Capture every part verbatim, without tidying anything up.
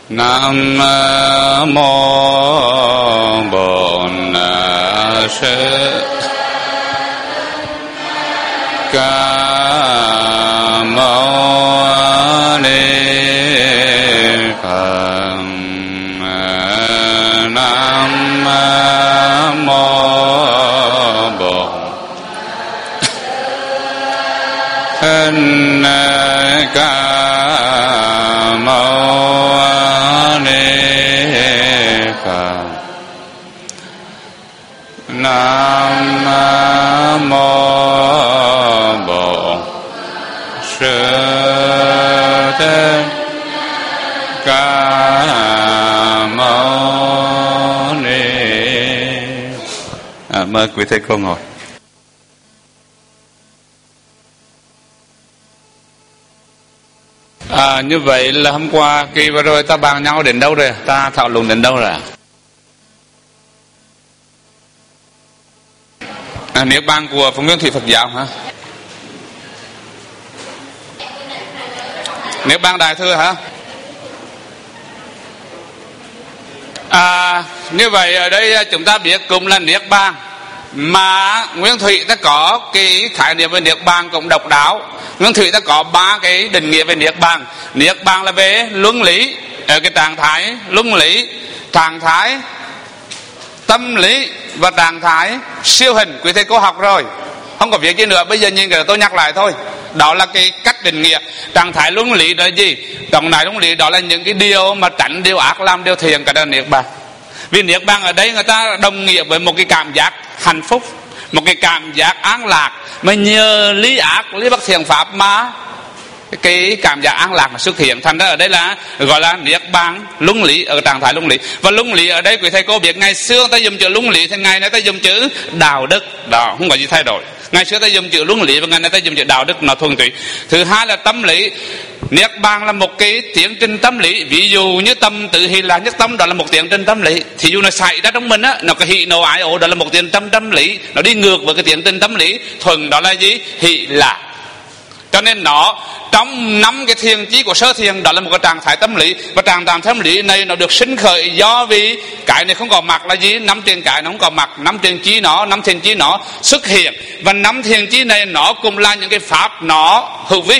Nam mô Bổn Sư Ca Mâu Ni Phật. Nam mô Bổn Thích Ca Mâu Ni Phật. Nam mô Bổn Sư Thích Ca Mâu Ni. À, mời quý thầy cô ngồi. À, như vậy là hôm qua kỳ vừa rồi ta bàn nhau đến đâu rồi? Ta thảo luận đến đâu rồi? À, niết bàn của Phật Nguyên Thủy Phật giáo hả? Niết bàn Đại Thừa hả? À, như vậy ở đây chúng ta biết cùng là niết bàn, mà Nguyên Thủy ta có cái khái niệm về niết bàn cũng độc đáo. Nguyên Thủy ta có ba cái định nghĩa về niết bàn. Niết bàn là về luân lý, ở cái trạng thái luân lý, trạng thái tâm lý và trạng thái siêu hình. Quý thầy cô học rồi, không có việc gì nữa, bây giờ nhìn cái tôi nhắc lại thôi. Đó là cái cách định nghĩa. Trạng thái luân lý đó là gì? Trạng thái luân lý đó là những cái điều mà tránh điều ác, làm điều thiện, cái đó là niết bàn. Vì niết bàn ở đây người ta đồng nghĩa với một cái cảm giác hạnh phúc, một cái cảm giác an lạc, mà nhờ lý ác, lý bất thiện pháp mà cái cảm giác an lạc mà xuất hiện. Thành ra ở đây là gọi là niết bàn luân lý, ở trạng thái luân lý. Và luân lý ở đây quý thầy cô biết ngày xưa ta dùng chữ luân lý, thì ngày nay ta dùng chữ đạo đức, đó không có gì thay đổi. Ngày xưa ta dùng chữ luân lý và ngày nay ta dùng chữ đạo đức, nó thuần túy. Thứ hai là tâm lý. Niết bàn là một cái tiến trình tâm lý. Ví dụ như tâm tự hỷ là nhất tâm, đó là một tiến trình tâm lý. Thì dù nó xảy ra trong mình á, nó có hỷ nộ ái ố, đó là một tiến trình tâm lý. Nó đi ngược với cái tiến trình tâm lý thuần, đó là gì? Hỷ lạc. Cho nên nó trong năm cái thiền chí của sơ thiền, đó là một cái trạng thái tâm lý. Và trạng thái tâm lý này nó được sinh khởi do vì cái này không có mặt là gì? Năm thiền cái nó không có mặt, năm thiền chí nó, năm thiền chí nó xuất hiện. Và năm thiền chí này nó cũng là những cái pháp nó hữu vi.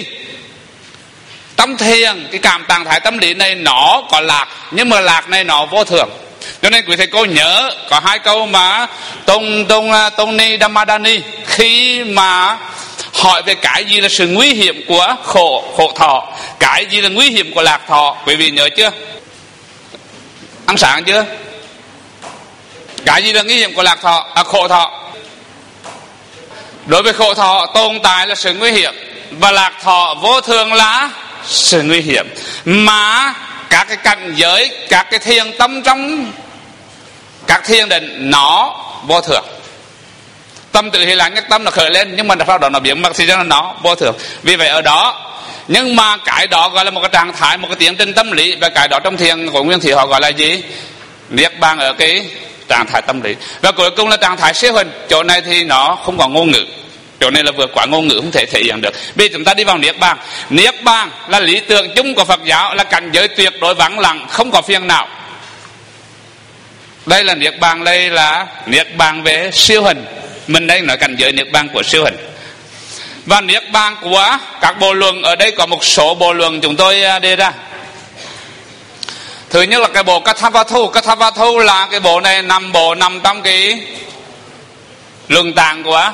Trong thiền, cái cảm trạng thái tâm lý này nó có lạc, nhưng mà lạc này nó vô thường. Cho nên quý thầy cô nhớ có hai câu mà Tôn Tôn Tôn Ni Dhammadani khi mà hỏi về cái gì là sự nguy hiểm của khổ khổ thọ, cái gì là nguy hiểm của lạc thọ. Quý vị nhớ chưa? Ăn sáng chưa? Cái gì là nguy hiểm của lạc thọ, à, khổ thọ? Đối với khổ thọ, tồn tại là sự nguy hiểm, và lạc thọ vô thường là sự nguy hiểm. Mà các cái cảnh giới, các cái thiền tâm trong các thiền định nó vô thường. Tâm tự hỷ lạc nhất tâm nó khởi lên, nhưng mà sau đó nó biến mất, thì cho nên nó vô thường. Vì vậy ở đó, nhưng mà cái đó gọi là một cái trạng thái, một cái tiến trình tâm lý. Và cái đó trong thiền của Nguyên Thủy họ gọi là gì? Niết bàn ở cái trạng thái tâm lý. Và cuối cùng là trạng thái siêu hình. Chỗ này thì nó không có ngôn ngữ, chỗ này là vượt quá ngôn ngữ, không thể thể hiện được. Bây giờ chúng ta đi vào niết bàn. Niết bàn là lý tưởng chung của Phật giáo, là cảnh giới tuyệt đối vắng lặng, không có phiền não. Đây là niết bàn, đây là niết bàn về siêu hình. Mình đây nói cảnh giới niết bàn của siêu hình. Và niết bàn của các bộ luận, ở đây có một số bộ luận chúng tôi đề ra. Thứ nhất là cái bộ Kathavatthu. Kathavatthu là cái bộ này nằm bộ nằm trong cái luận tạng của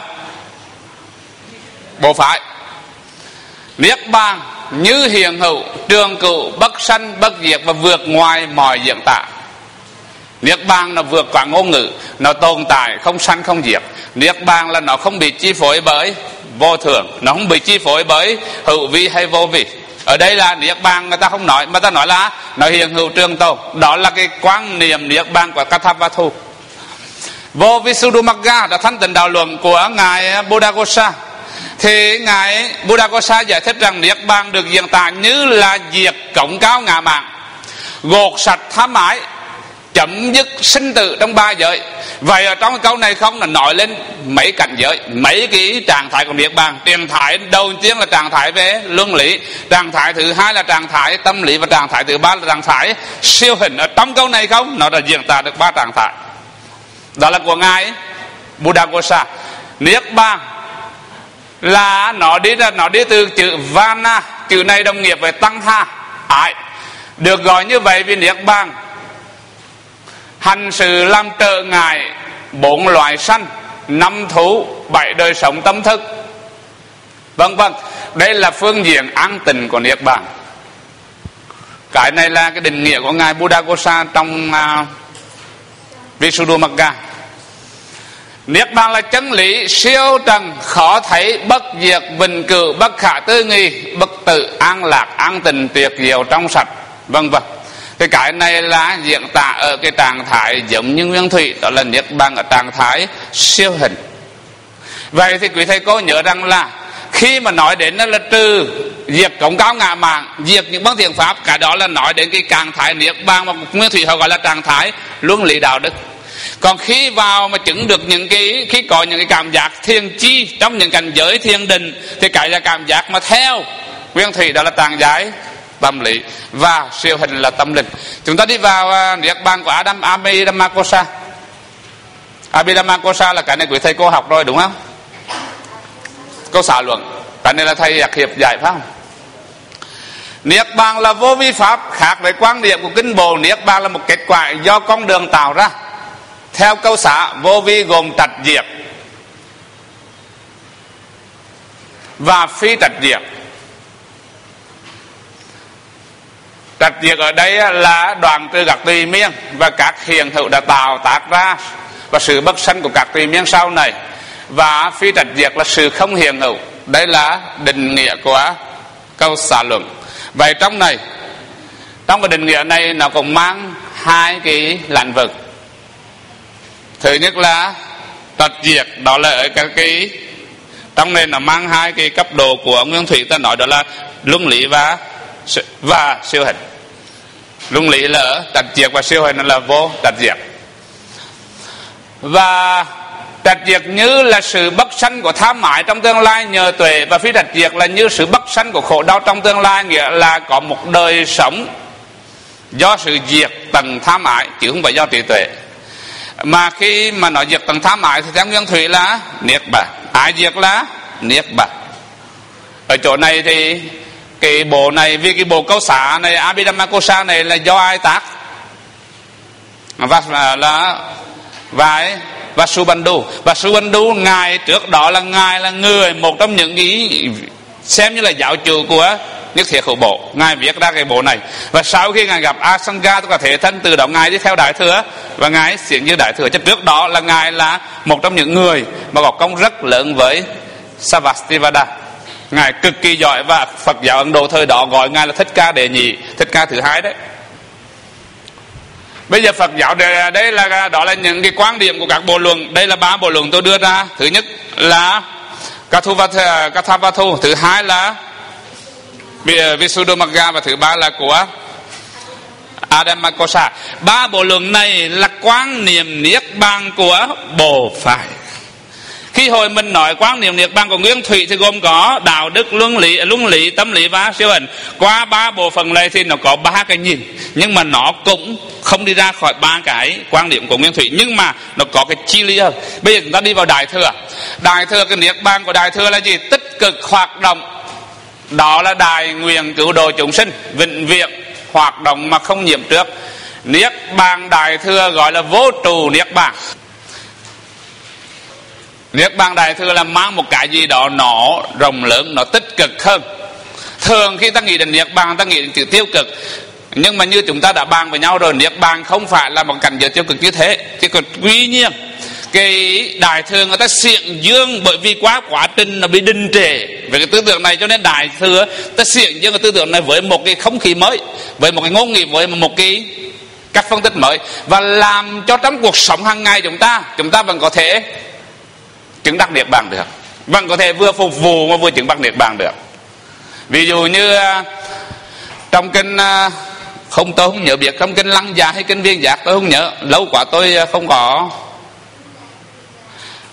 bộ phái. Niết bàn như hiện hữu, trường cửu, bất sanh bất diệt, và vượt ngoài mọi diễn tả. Niết bàn nó vượt qua ngôn ngữ, nó tồn tại không sanh không diệt. Niết bàn là nó không bị chi phối bởi vô thường, nó không bị chi phối bởi hữu vi hay vô vi. Ở đây là niết bàn người ta không nói, mà ta nói là nó hiện hữu trường tồn. Đó là cái quan niệm niết bàn của Kathavatthu. Vô Visuddhimagga là thanh tịnh đạo luận của ngài Buddhaghosa. Thì ngài Buddhaghosa giải thích rằng niết bàn được diễn tả như là diệt cống cao ngã mạn, gột sạch tham ái, chấm dứt sinh tử trong ba giới. Vậy ở trong cái câu này không là nói lên mấy cảnh giới, mấy cái trạng thái của niết bàn. Trạng thái đầu tiên là trạng thái về luân lý, trạng thái thứ hai là trạng thái tâm lý, và trạng thái thứ ba là trạng thái siêu hình. Ở trong câu này không, nó đã diễn tả được ba trạng thái. Đó là của ngài Buddhaghosa. Niết bàn là nó đi ra nó đi từ chữ vana, chữ này đồng nghĩa với tăng ha, ái. Được gọi như vậy vì niết bàn hành sự làm trở ngại bốn loài sanh, năm thú, bảy đời sống tâm thức, vân vân. Đây là phương diện an tịnh của niết bàn. Cái này là cái định nghĩa của ngài Buddhaghosa trong uh, Visuddhimagga. Niết bàn là chân lý siêu trần, khó thấy, bất diệt, vĩnh cửu, bất khả tư nghị, bất tử, an lạc, an tịnh, tuyệt diệu, trong sạch, vân vân. Thì cái này là diễn tả ở cái trạng thái giống như nguyên thủy, đó là niết bàn ở trạng thái siêu hình. Vậy thì quý thầy cô nhớ rằng là khi mà nói đến là trừ diệt cống cao ngã mạn, diệt những bất thiện pháp, cái đó là nói đến cái trạng thái niết bàn mà nguyên thủy họ gọi là trạng thái luân lý đạo đức. Còn khi vào mà chứng được những cái, khi có những cái cảm giác thiền chi trong những cảnh giới thiền định, thì cái là cảm giác mà theo nguyên thủy, đó là trạng thái tâm lý, và siêu hình là tâm linh. Chúng ta đi vào uh, niết bàn của Adam Abhidhammakosa. Abhidhammakosa là cái này quý thầy cô học rồi đúng không? Câu xả luận, cái này là thầy Nhạc Hiệp dạy phải không? Niết bàn là vô vi pháp, khác với quan điểm của kinh Bồ. Niết bàn là một kết quả do con đường tạo ra. Theo câu xã, vô vi gồm trạch diệt và phi trạch diệt. Trạch diệt ở đây là đoạn trừ các tùy miên và các hiện hữu đã tạo tác ra, và sự bất sanh của các tùy miên sau này. Và phi trạch diệt là sự không hiện hữu. Đây là định nghĩa của câu xã luận. Vậy trong này, trong cái định nghĩa này nó cũng mang hai cái lĩnh vực. Thứ nhất là trạch diệt, đó là ở cái, cái trong này nó mang hai cái cấp độ của nguyên thủy, ta nói đó là luân lý và và siêu hình. Luân lý là ở trạch diệt và siêu hình là vô trạch diệt. Và trạch diệt như là sự bất sanh của tham ái trong tương lai nhờ tuệ, và phi trạch diệt là như sự bất sanh của khổ đau trong tương lai, nghĩa là có một đời sống do sự diệt tầng tham ái chứ không phải do trí tuệ. Mà khi mà nói diệt tầng tham ái thì theo nguyên thủy là niết bàn, ái diệt là niết bàn. Ở chỗ này thì cái bộ này, vì cái bộ câu xã này Abhidhammakosa này là do ai tác? Và là và Vasubandhu. Vasubandhu ngài trước đó là ngài là người một trong những ý xem như là giáo chủ của Nhất Thiết Hữu Bộ. Ngài viết ra cái bộ này, và sau khi ngài gặp Asanga tức là Thế Thân, từ đó ngài đi theo Đại Thừa và ngài xiển như Đại Thừa. Chứ trước đó là ngài là một trong những người mà có công rất lớn với Sarvastivada. Ngài cực kỳ giỏi, và Phật giáo Ấn Độ thời đó gọi ngài là Thích Ca Đệ Nhị, Thích Ca thứ hai đấy. Bây giờ Phật giáo đây là đó là những cái quan điểm của các bộ luận. Đây là ba bộ luận tôi đưa ra. Thứ nhất là Kathavathu, thứ hai là Visuddhimagga, và thứ ba là của Abhidhammakosa. Ba bộ luận này là quan niệm niết bàn của Bồ Phái. Khi hồi mình nói quan niệm niết bàn của nguyên thủy thì gồm có đạo đức, luân lý, luân lý, tâm lý và siêu hình. Qua ba bộ phận này thì nó có ba cái nhìn, nhưng mà nó cũng không đi ra khỏi ba cái quan điểm của nguyên thủy, nhưng mà nó có cái chi lý hơn. Bây giờ chúng ta đi vào Đại Thừa. Đại Thừa, cái niết bàn của Đại Thừa là gì? Tích cực hoạt động, đó là đại nguyện cứu độ chúng sinh, vĩnh viễn hoạt động mà không nhiễm trước. Niết bàn Đại Thừa gọi là vô trụ niết bàn. Niết bàn Đại Thừa là mang một cái gì đó nó rộng lớn, nó tích cực hơn. Thường khi ta nghĩ đến niết bàn, ta nghĩ đến chữ tiêu cực, nhưng mà như chúng ta đã bàn với nhau rồi, niết bàn không phải là một cảnh giới tiêu cực như thế. Chứ còn tuy nhiên cái Đại Thừa người ta xiển dương, bởi vì quá quá trình nó bị đình trệ về cái tư tưởng này, cho nên Đại Thừa ta xiển dương cái tư tưởng này với một cái không khí mới, với một cái ngôn ngữ, với một cái cách phân tích mới, và làm cho trong cuộc sống hàng ngày chúng ta chúng ta vẫn có thể chứng đắc niết bàn được, vẫn có thể vừa phục vụ mà vừa chứng đắc niết bàn được. Ví dụ như trong kinh, không tôi không nhớ biết trong kinh Lăng Già hay kinh Viên Giác tôi không nhớ, lâu quá tôi không có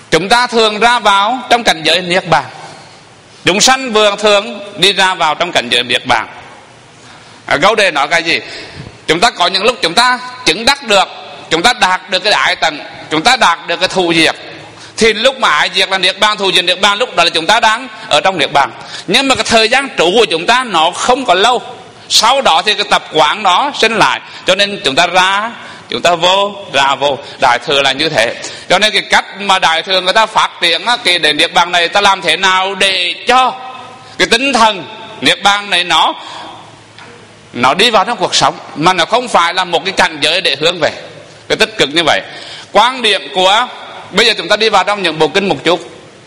chúng ta thường ra vào trong cảnh giới niết bàn. Chúng sanh vừa thường đi ra vào trong cảnh giới niết bàn. À, câu đề nói cái gì? Chúng ta có những lúc chúng ta chứng đắc được, chúng ta đạt được cái đại tận, chúng ta đạt được cái thù diệt, thì lúc mà ái diệt là niết bàn, thù diệt niết bàn, lúc đó là chúng ta đang ở trong niết bàn. Nhưng mà cái thời gian trụ của chúng ta nó không có lâu, sau đó thì cái tập quán nó sinh lại, cho nên chúng ta ra, chúng ta vô, ra vô. Đại thừa là như thế. Cho nên cái cách mà đại thừa người ta phát triển á, cái để niết bàn này ta làm thế nào để cho cái tinh thần niết bàn này nó nó đi vào trong cuộc sống, mà nó không phải là một cái cảnh giới để hướng về cái tích cực như vậy. Quan điểm của bây giờ chúng ta đi vào trong những bộ kinh một chút.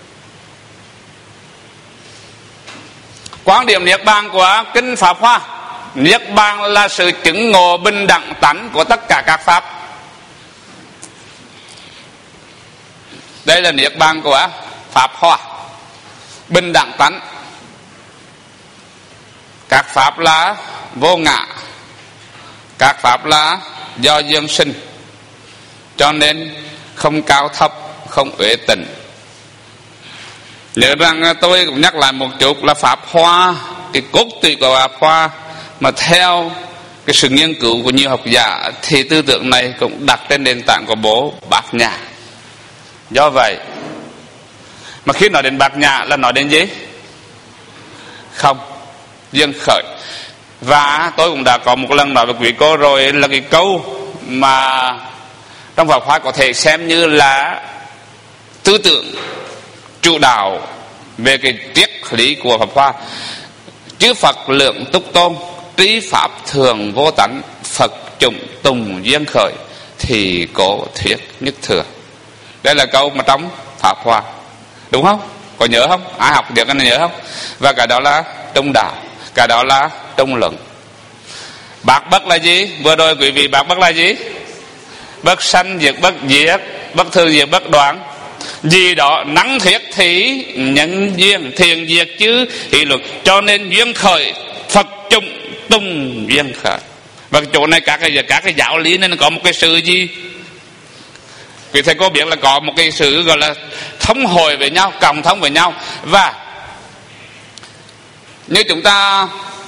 Quan điểm niết bàn của kinh Pháp Hoa: niết bàn là sự chứng ngộ bình đẳng tánh của tất cả các pháp. Đây là niết bàn của Pháp Hoa, bình đẳng tánh. Các pháp là vô ngã, các pháp là do duyên sinh, cho nên không cao thấp, không uể tình. Nhớ rằng tôi cũng nhắc lại một chút là Pháp Hoa, cái cốt tủy của Pháp Hoa mà theo cái sự nghiên cứu của nhiều học giả thì tư tưởng này cũng đặt trên nền tảng của bố Bát Nhã. Do vậy mà khi nói đến Bát Nhã là nói đến gì? Không, duyên khởi. Và tôi cũng đã có một lần nói với quý cô rồi là cái câu mà trong Pháp Hoa có thể xem như là tư tưởng chủ đạo về cái triết lý của Pháp Hoa: chư Phật lượng túc tôn, trí pháp thường vô tánh, Phật chủng tùng duyên khởi, thì cổ thuyết nhất thừa. Đây là câu mà trong Pháp Hoa, đúng không? Có nhớ không? Ai học được cái này nhớ không? Và cái đó là trung đạo, cái đó là trung luận. Bát bất là gì? Vừa rồi quý vị bát bất là gì? Bất sanh diệt bất diệt, bất thường diệt bất đoạn. Gì đó năng thiết thì nhân duyên, thiền diệt chứ thì luật, cho nên duyên khởi Phật chủng tùng duyên khởi. Và chỗ này các cái các cái giáo lý nên có một cái sự gì? Quý thầy cô biết là có một cái sự gọi là thống hồi với nhau, cộng thống với nhau. Và như chúng ta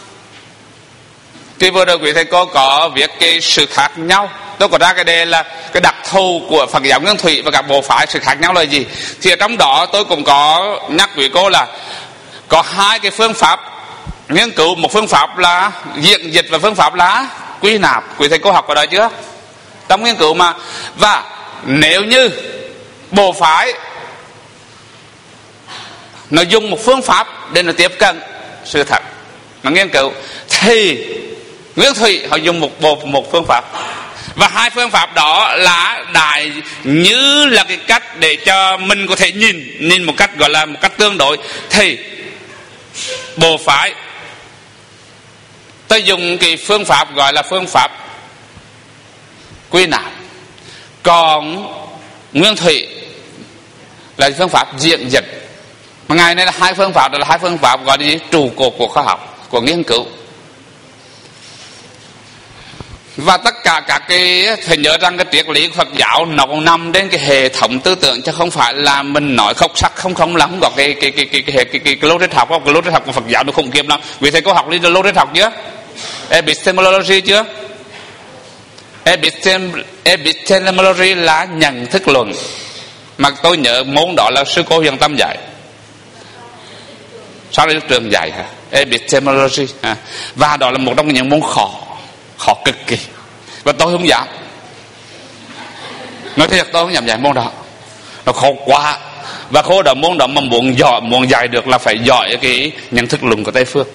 thì vừa rồi quý thầy cô có viết cái sự khác nhau. Tôi có ra cái đề là cái đặc thù của Phật giáo Nguyên Thủy và các bộ phái, sự khác nhau là gì. Thì ở trong đó tôi cũng có nhắc quý cô là có hai cái phương pháp nghiên cứu. Một phương pháp là diễn dịch và phương pháp là quy nạp. Quý thầy cô học ở đó chưa? Trong nghiên cứu mà. Và nếu như bộ phái nó dùng một phương pháp để nó tiếp cận sự thật, nó nghiên cứu, thì Nguyên Thủy họ dùng một bộ một phương pháp. Và hai phương pháp đó là đại như là cái cách để cho mình có thể nhìn nhìn một cách gọi là một cách tương đối. Thì bộ phái tôi dùng cái phương pháp gọi là phương pháp quy nạp, còn Nguyên Thủy là phương pháp diễn dịch. Mà ngày nay là hai phương pháp đó là hai phương pháp gọi là gì? Trụ cột của khoa học, của nghiên cứu. Và tất cả các cái phải nhớ rằng cái triết lý của Phật giáo nó cũng nằm trên cái hệ thống tư tưởng, chứ không phải là mình nói khóc sắc không không lắm. Có cái cái cái cái cái cái, cái, cái, cái lô triết học, cái lô triết học của Phật giáo nó khủng khiếp lắm. Vì thầy có học đi lô triết học chưa? Epistemology chưa? Epistemology là nhận thức luận, mà tôi nhớ môn đó là sư cô Huyền Tâm dạy, sau đây trường dạy hả? Epistemology à. Và đó là một trong những môn khó, khó cực kỳ, và tôi không dám nói thiệt, tôi không dám dạy môn đó, nó khó quá. Và khối đó môn đó mà muốn giỏi, muốn dạy được là phải giỏi cái nhận thức luận của Tây phương.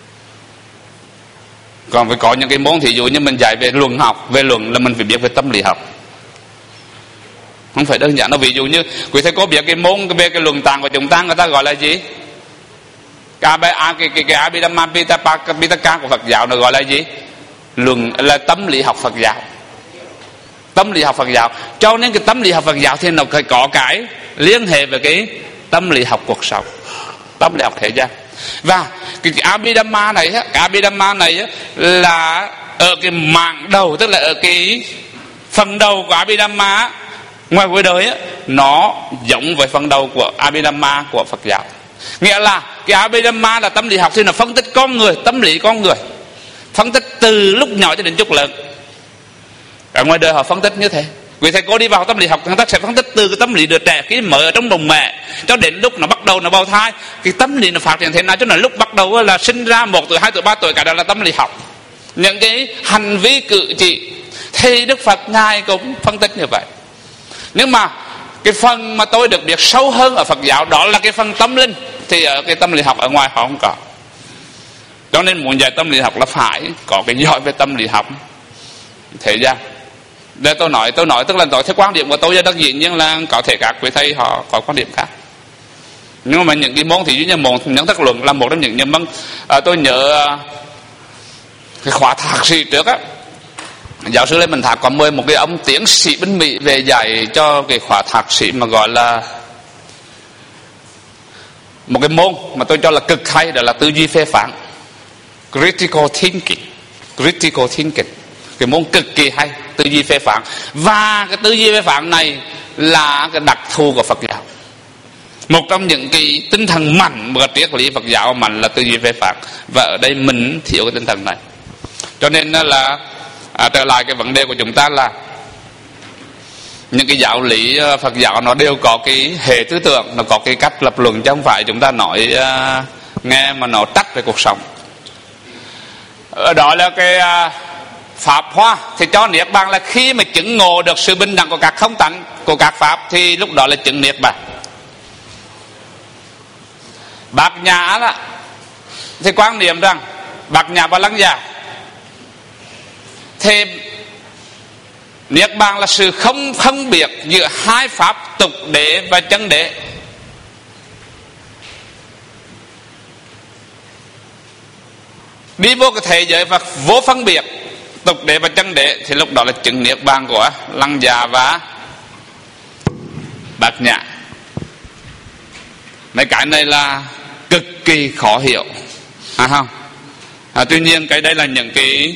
Còn phải có những cái môn thí dụ như mình dạy về luận học, về luận là mình phải biết về tâm lý học, không phải đơn giản. Nó ví dụ như quý thầy có biết cái môn về cái luận tạng của chúng ta, người ta gọi là gì? Cái cái cái cái Abhidhamma Pitaka của Phật giáo nó gọi là gì? Luận là tâm lý học Phật giáo. Tâm lý học Phật giáo. Cho nên cái tâm lý học Phật giáo thì nó phải có cái liên hệ với cái tâm lý học cuộc sống, tâm lý học thế gian. Và cái, cái Abhidhamma này, cái Abhidhamma này là ở cái mảng đầu, tức là ở cái phần đầu của Abhidhamma ngoài cuối đời nó giống với phần đầu của Abhidhamma của Phật giáo. Nghĩa là cái Abhidhamma là tâm lý học thì nó phân tích con người, tâm lý con người, phân tích từ lúc nhỏ cho đến lúc lớn. Ở ngoài đời họ phân tích như thế. Quý thầy cô đi vào tâm lý học, người ta sẽ phân tích từ cái tâm lý đứa trẻ khi mở ở trong bụng mẹ cho đến lúc nó bắt đầu nó bào thai, cái tâm lý nó phát triển thế nào, cho nên lúc bắt đầu là sinh ra một tuổi, hai tuổi, ba tuổi, cả đó là tâm lý học. Những cái hành vi cử chỉ thì Đức Phật ngài cũng phân tích như vậy. Nhưng mà cái phần mà tôi được biết sâu hơn ở Phật giáo đó là cái phần tâm linh, thì ở cái tâm lý học ở ngoài họ không có. Cho nên muốn dạy tâm lý học là phải có cái giỏi về tâm lý học thế gian. Để tôi nói, tôi nói tức là nói theo quan điểm của tôi là đắc dĩ, nhưng là có thể các quý thầy họ có quan điểm khác. Nhưng mà những cái môn thì duy nhất môn nhận thức luận là một trong những nhân môn. À, tôi nhớ cái khóa thạc sĩ trước á, giáo sư Lê Minh Thạc có mời một cái ông tiến sĩ bên Mỹ về dạy cho cái khóa thạc sĩ mà gọi là một cái môn mà tôi cho là cực hay, đó là tư duy phê phán, critical thinking. Critical thinking, cái môn cực kỳ hay, tư duy phê phán. Và cái tư duy phê phán này là cái đặc thù của Phật giáo. Một trong những cái tinh thần mạnh của triết lý Phật giáo mạnh là tư duy phê phán, và ở đây mình thiếu cái tinh thần này. Cho nên là à, trở lại cái vấn đề của chúng ta là những cái giáo lý Phật giáo nó đều có cái hệ tư tưởng, nó có cái cách lập luận, chứ không phải chúng ta nói uh, nghe mà nó trách về cuộc sống. Ở đó là cái uh, pháp hoa thì cho niết bàn là khi mà chứng ngộ được sự bình đẳng của các không tánh của các pháp thì lúc đó là chứng niết bàn. Bát Nhã đó thì quan niệm rằng Bát Nhã và Lăng Già thì niết bàn là sự không phân biệt giữa hai pháp tục đế và chân đế. Đi vô cái thế giới và vô phân biệt tục đế và chân đế thì lúc đó là chứng niết bàn của Lăng Già và Bát Nhã. Mấy cái này là cực kỳ khó hiểu, à không? À, tuy nhiên cái đây là những cái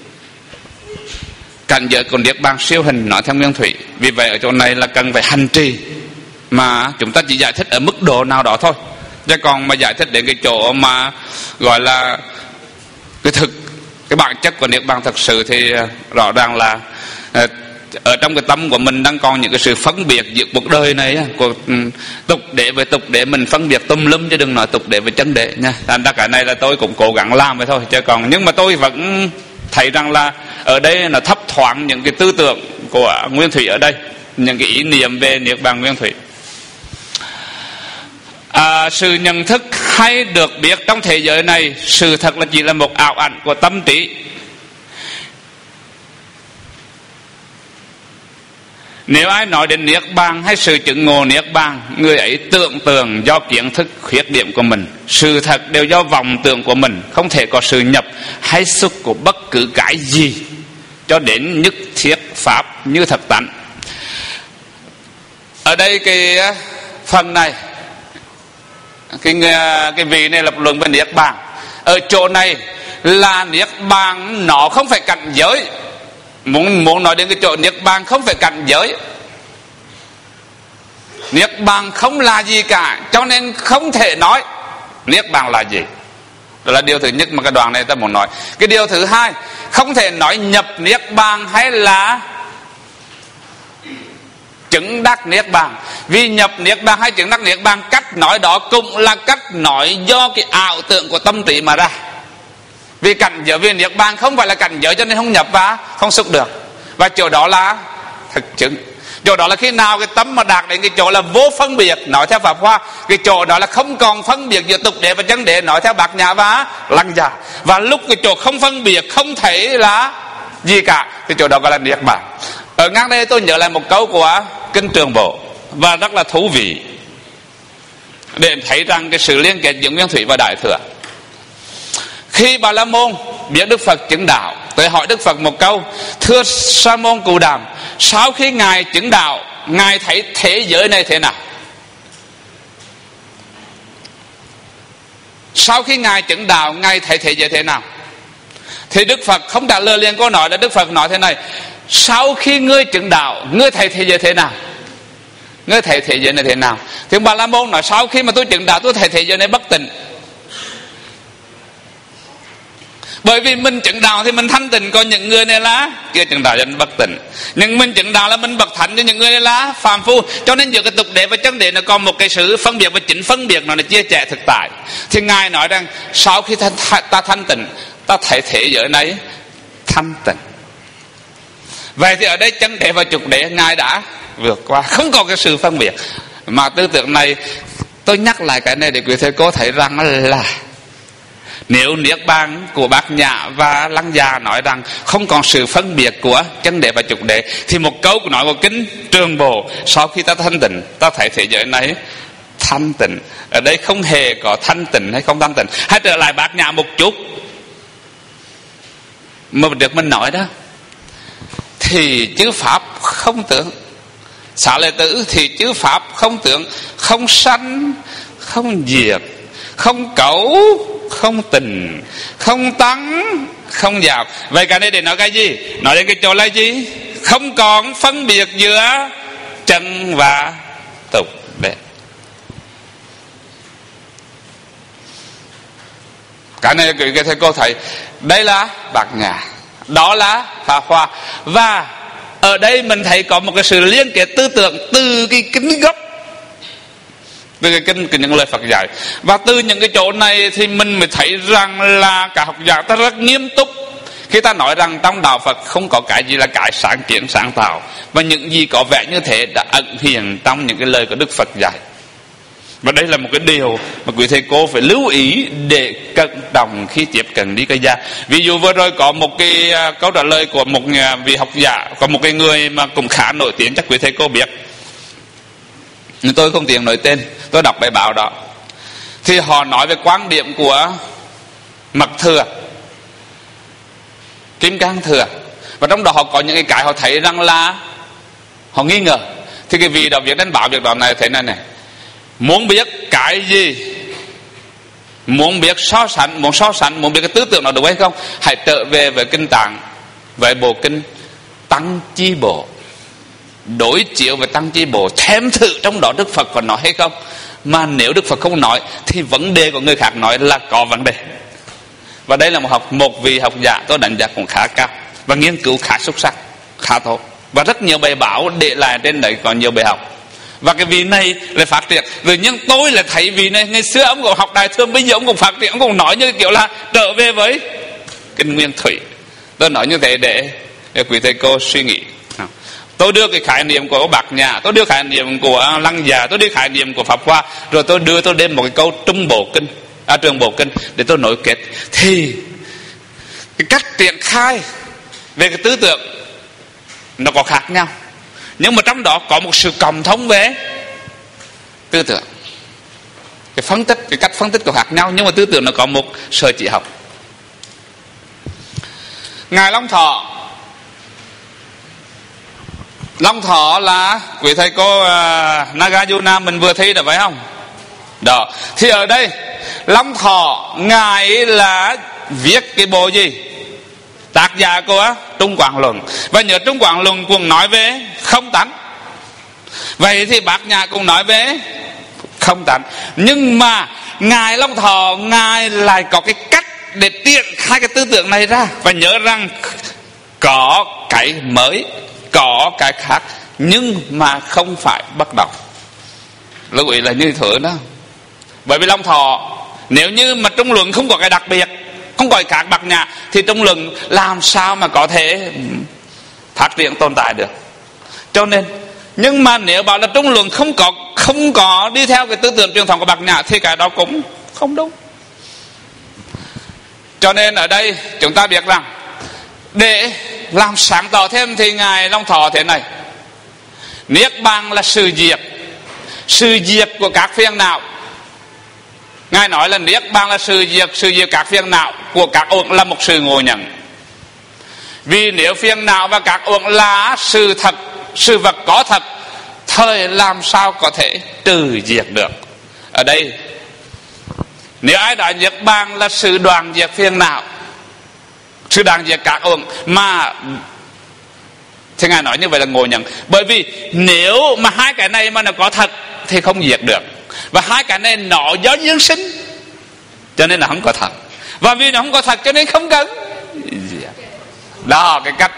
cảnh giới của niết bàn siêu hình nói theo nguyên thủy. Vì vậy ở chỗ này là cần phải hành trì, mà chúng ta chỉ giải thích ở mức độ nào đó thôi. Chứ còn mà giải thích đến cái chỗ mà gọi là cái thực, cái bản chất của niết bàn thật sự thì rõ ràng là ở trong cái tâm của mình đang còn những cái sự phân biệt giữa cuộc đời này, của tục đế với tục đế mình phân biệt tùm lum, chứ đừng nói tục đế với chân đế nha. Thành ra cái này là tôi cũng cố gắng làm vậy thôi, chứ còn nhưng mà tôi vẫn thấy rằng là ở đây là thấp thoáng những cái tư tưởng của nguyên thủy ở đây, những cái ý niệm về niết bàn nguyên thủy. À, sự nhận thức hay được biết trong thế giới này sự thật là chỉ là một ảo ảnh của tâm trí. Nếu ai nói đến niết bàn hay sự chứng ngộ niết bàn, người ấy tưởng tượng do kiến thức khuyết điểm của mình. Sự thật đều do vọng tưởng của mình, không thể có sự nhập hay xuất của bất cứ cái gì cho đến nhất thiết pháp như thật tánh. Ở đây cái phần này, cái cái vị này lập luận về niết bàn. Ở chỗ này là niết bàn nó không phải cảnh giới. Muốn, muốn nói đến cái chỗ niết bàn không phải cảnh giới. Niết bàn không là gì cả, cho nên không thể nói niết bàn là gì. Đó là điều thứ nhất mà cái đoạn này ta muốn nói. Cái điều thứ hai, không thể nói nhập niết bàn hay là chứng đắc niết bàn. Vì nhập niết bàn hay chứng đắc niết bàn, cách nói đó cũng là cách nói do cái ảo tưởng của tâm trí mà ra. Vì cảnh giới về niết bàn không phải là cảnh giới, cho nên không nhập và không xuất được. Và chỗ đó là thực chứng. Chỗ đó là khi nào cái tâm mà đạt đến cái chỗ là vô phân biệt, nói theo Pháp Hoa, cái chỗ đó là không còn phân biệt giữa tục đế và chân đế, nói theo Bát Nhã và Lăng Già. Và lúc cái chỗ không phân biệt, không thấy là gì cả, cái chỗ đó gọi là niết bàn. Ở ngang đây tôi nhớ lại một câu của Kinh Trường Bộ và rất là thú vị, để thấy rằng cái sự liên kết giữa nguyên thủy và đại thừa. Khi Bà La Môn biết Đức Phật chứng đạo, tôi hỏi Đức Phật một câu: thưa Sa môn Cù Đàm, sau khi ngài chứng đạo, ngài thấy thế giới này thế nào? Sau khi ngài chứng đạo, ngài thấy thế giới thế nào? Thì Đức Phật không trả lời liền câu nói đó. Đức Phật nói thế này: sau khi ngươi chứng đạo, ngươi thấy thế giới thế nào? Ngươi thấy thế giới này thế nào? Thì ông Bà La Môn nói sau khi mà tôi chứng đạo tôi thấy thế giới này bất tịnh. Bởi vì mình chứng đạo thì mình thanh tịnh, còn những người này là chưa chứng đạo nên bất tịnh. Nhưng mình chứng đạo là mình bậc thánh, cho những người này là phàm phu. Cho nên giữa cái tục đế và chân đế nó còn một cái sự phân biệt, và chính phân biệt nó là chia sẻ thực tại. Thì Ngài nói rằng sau khi ta, ta thanh tịnh, ta thấy thế giới này thanh tịnh. Vậy thì ở đây chân đế và trục đế Ngài đã vượt qua, không có cái sự phân biệt. Mà tư tưởng này, tôi nhắc lại cái này để quý thầy cô thấy rằng là nếu niết bàn của Bát Nhã và Lăng Già nói rằng không còn sự phân biệt của chân đế và trục đế, thì một câu nói của kinh Trường Bộ, sau khi ta thanh tịnh, ta thấy thế giới này thanh tịnh. Ở đây không hề có thanh tịnh hay không thanh tịnh. Hãy trở lại Bát Nhã một chút mà được mình nói đó. Thì chư Pháp không tưởng, Xá Lợi Tử thì chư Pháp không tưởng, không sanh, không diệt, không cấu, không tình, không tăng, không giảm. Vậy cái này để nói cái gì? Nói đến cái chỗ là gì? Không còn phân biệt giữa chân và tục đế. Cái này cái thầy cô thấy đây là Bát Nhã, đó là Pháp Hoa. Và ở đây mình thấy có một cái sự liên kết tư tưởng từ cái kinh gốc, từ cái kinh, cái những lời Phật dạy. Và từ những cái chỗ này thì mình mới thấy rằng là cả học giả ta rất nghiêm túc khi ta nói rằng trong đạo Phật không có cái gì là cái sáng kiến sáng tạo, và những gì có vẻ như thế đã ẩn hiện trong những cái lời của Đức Phật dạy. Và đây là một cái điều mà quý thầy cô phải lưu ý để cẩn trọng khi tiếp cận đi cây gia. Ví dụ vừa rồi có một cái câu trả lời của một vị học giả, có một cái người mà cũng khá nổi tiếng, chắc quý thầy cô biết, nhưng tôi không tiện nói tên, tôi đọc bài báo đó. Thì họ nói về quan điểm của Mật Thừa, Kim Cang Thừa, và trong đó họ có những cái cái họ thấy rằng là họ nghi ngờ. Thì cái vị đó viết đến báo việc đó này thế này này: muốn biết cái gì, muốn biết so sánh, muốn so sánh, muốn biết cái tư tưởng nó đúng hay không, hãy trở về với kinh Tạng, với bộ kinh Tăng Chi Bộ, đối chiếu với Tăng Chi Bộ, thêm thử trong đó Đức Phật có nói hay không. Mà nếu Đức Phật không nói thì vấn đề của người khác nói là có vấn đề. Và đây là một học một vị học giả tôi đánh giá cũng khá cao và nghiên cứu khá xuất sắc, khá tốt, và rất nhiều bài báo để lại trên đấy có nhiều bài học. Và cái vị này lại phát triển. Rồi nhưng tôi là thấy vị này ngày xưa ông cũng học Đại Thừa, bây giờ ông cũng phát triển, ông cũng nói như kiểu là trở về với kinh Nguyên Thủy. Tôi nói như thế để, để quý thầy cô suy nghĩ. Tôi đưa cái khái niệm của Bát Nhã, tôi đưa khái niệm của Lăng Già, tôi đưa khái niệm của Pháp Hoa, rồi tôi đưa tôi đến một cái câu Trung Bộ Kinh, à, Trường Bộ Kinh để tôi nối kết. Thì cái cách triển khai về cái tư tưởng nó có khác nhau, nhưng mà trong đó có một sự cộng thông về tư tưởng. Cái phân tích, cái cách phân tích có khác nhau, nhưng mà tư tưởng nó có một sở chỉ học. Ngài Long Thọ, Long Thọ là quý thầy cô uh, Nagarjuna mình vừa thi được phải không? Đó. Thì ở đây Long Thọ ngài là viết cái bộ gì? Tác giả của Trung Quảng Luận. Và nhớ Trung Quảng Luận cũng nói về không tánh. Vậy thì Bát Nhã cũng nói về không tánh. Nhưng mà ngài Long Thọ ngài lại có cái cách để triển khai cái tư tưởng này ra. Và nhớ rằng có cái mới, có cái khác, nhưng mà không phải bất đồng. Lưu ý là như thế đó. Bởi vì Long Thọ nếu như mà Trung Luận không có cái đặc biệt, không có các Bát Nhã, thì Trung Luận làm sao mà có thể phát triển tồn tại được. Cho nên, nhưng mà nếu bảo là Trung Luận không có không có đi theo cái tư tưởng truyền thống của Bát Nhã thì cái đó cũng không đúng. Cho nên ở đây chúng ta biết rằng để làm sáng tỏ thêm thì ngài Long Thọ thế này: niết bàn là sự diệt, sự diệt của các phiền não. Ngài nói là niết bàn là sự diệt, sự diệt các phiền não của các uẩn là một sự ngộ nhận. Vì nếu phiền não và các uẩn là sự thật, sự vật có thật, thời làm sao có thể trừ diệt được. Ở đây nếu ai đã niết bàn là sự đoạn diệt phiền não, sự đoạn diệt các uẩn, mà Thì Ngài nói như vậy là ngộ nhận. Bởi vì nếu mà hai cái này mà nó có thật thì không diệt được. Và hai cái này nó do duyên sinh, cho nên là không có thật. Và vì nó không có thật cho nên không cần. Đó cái cách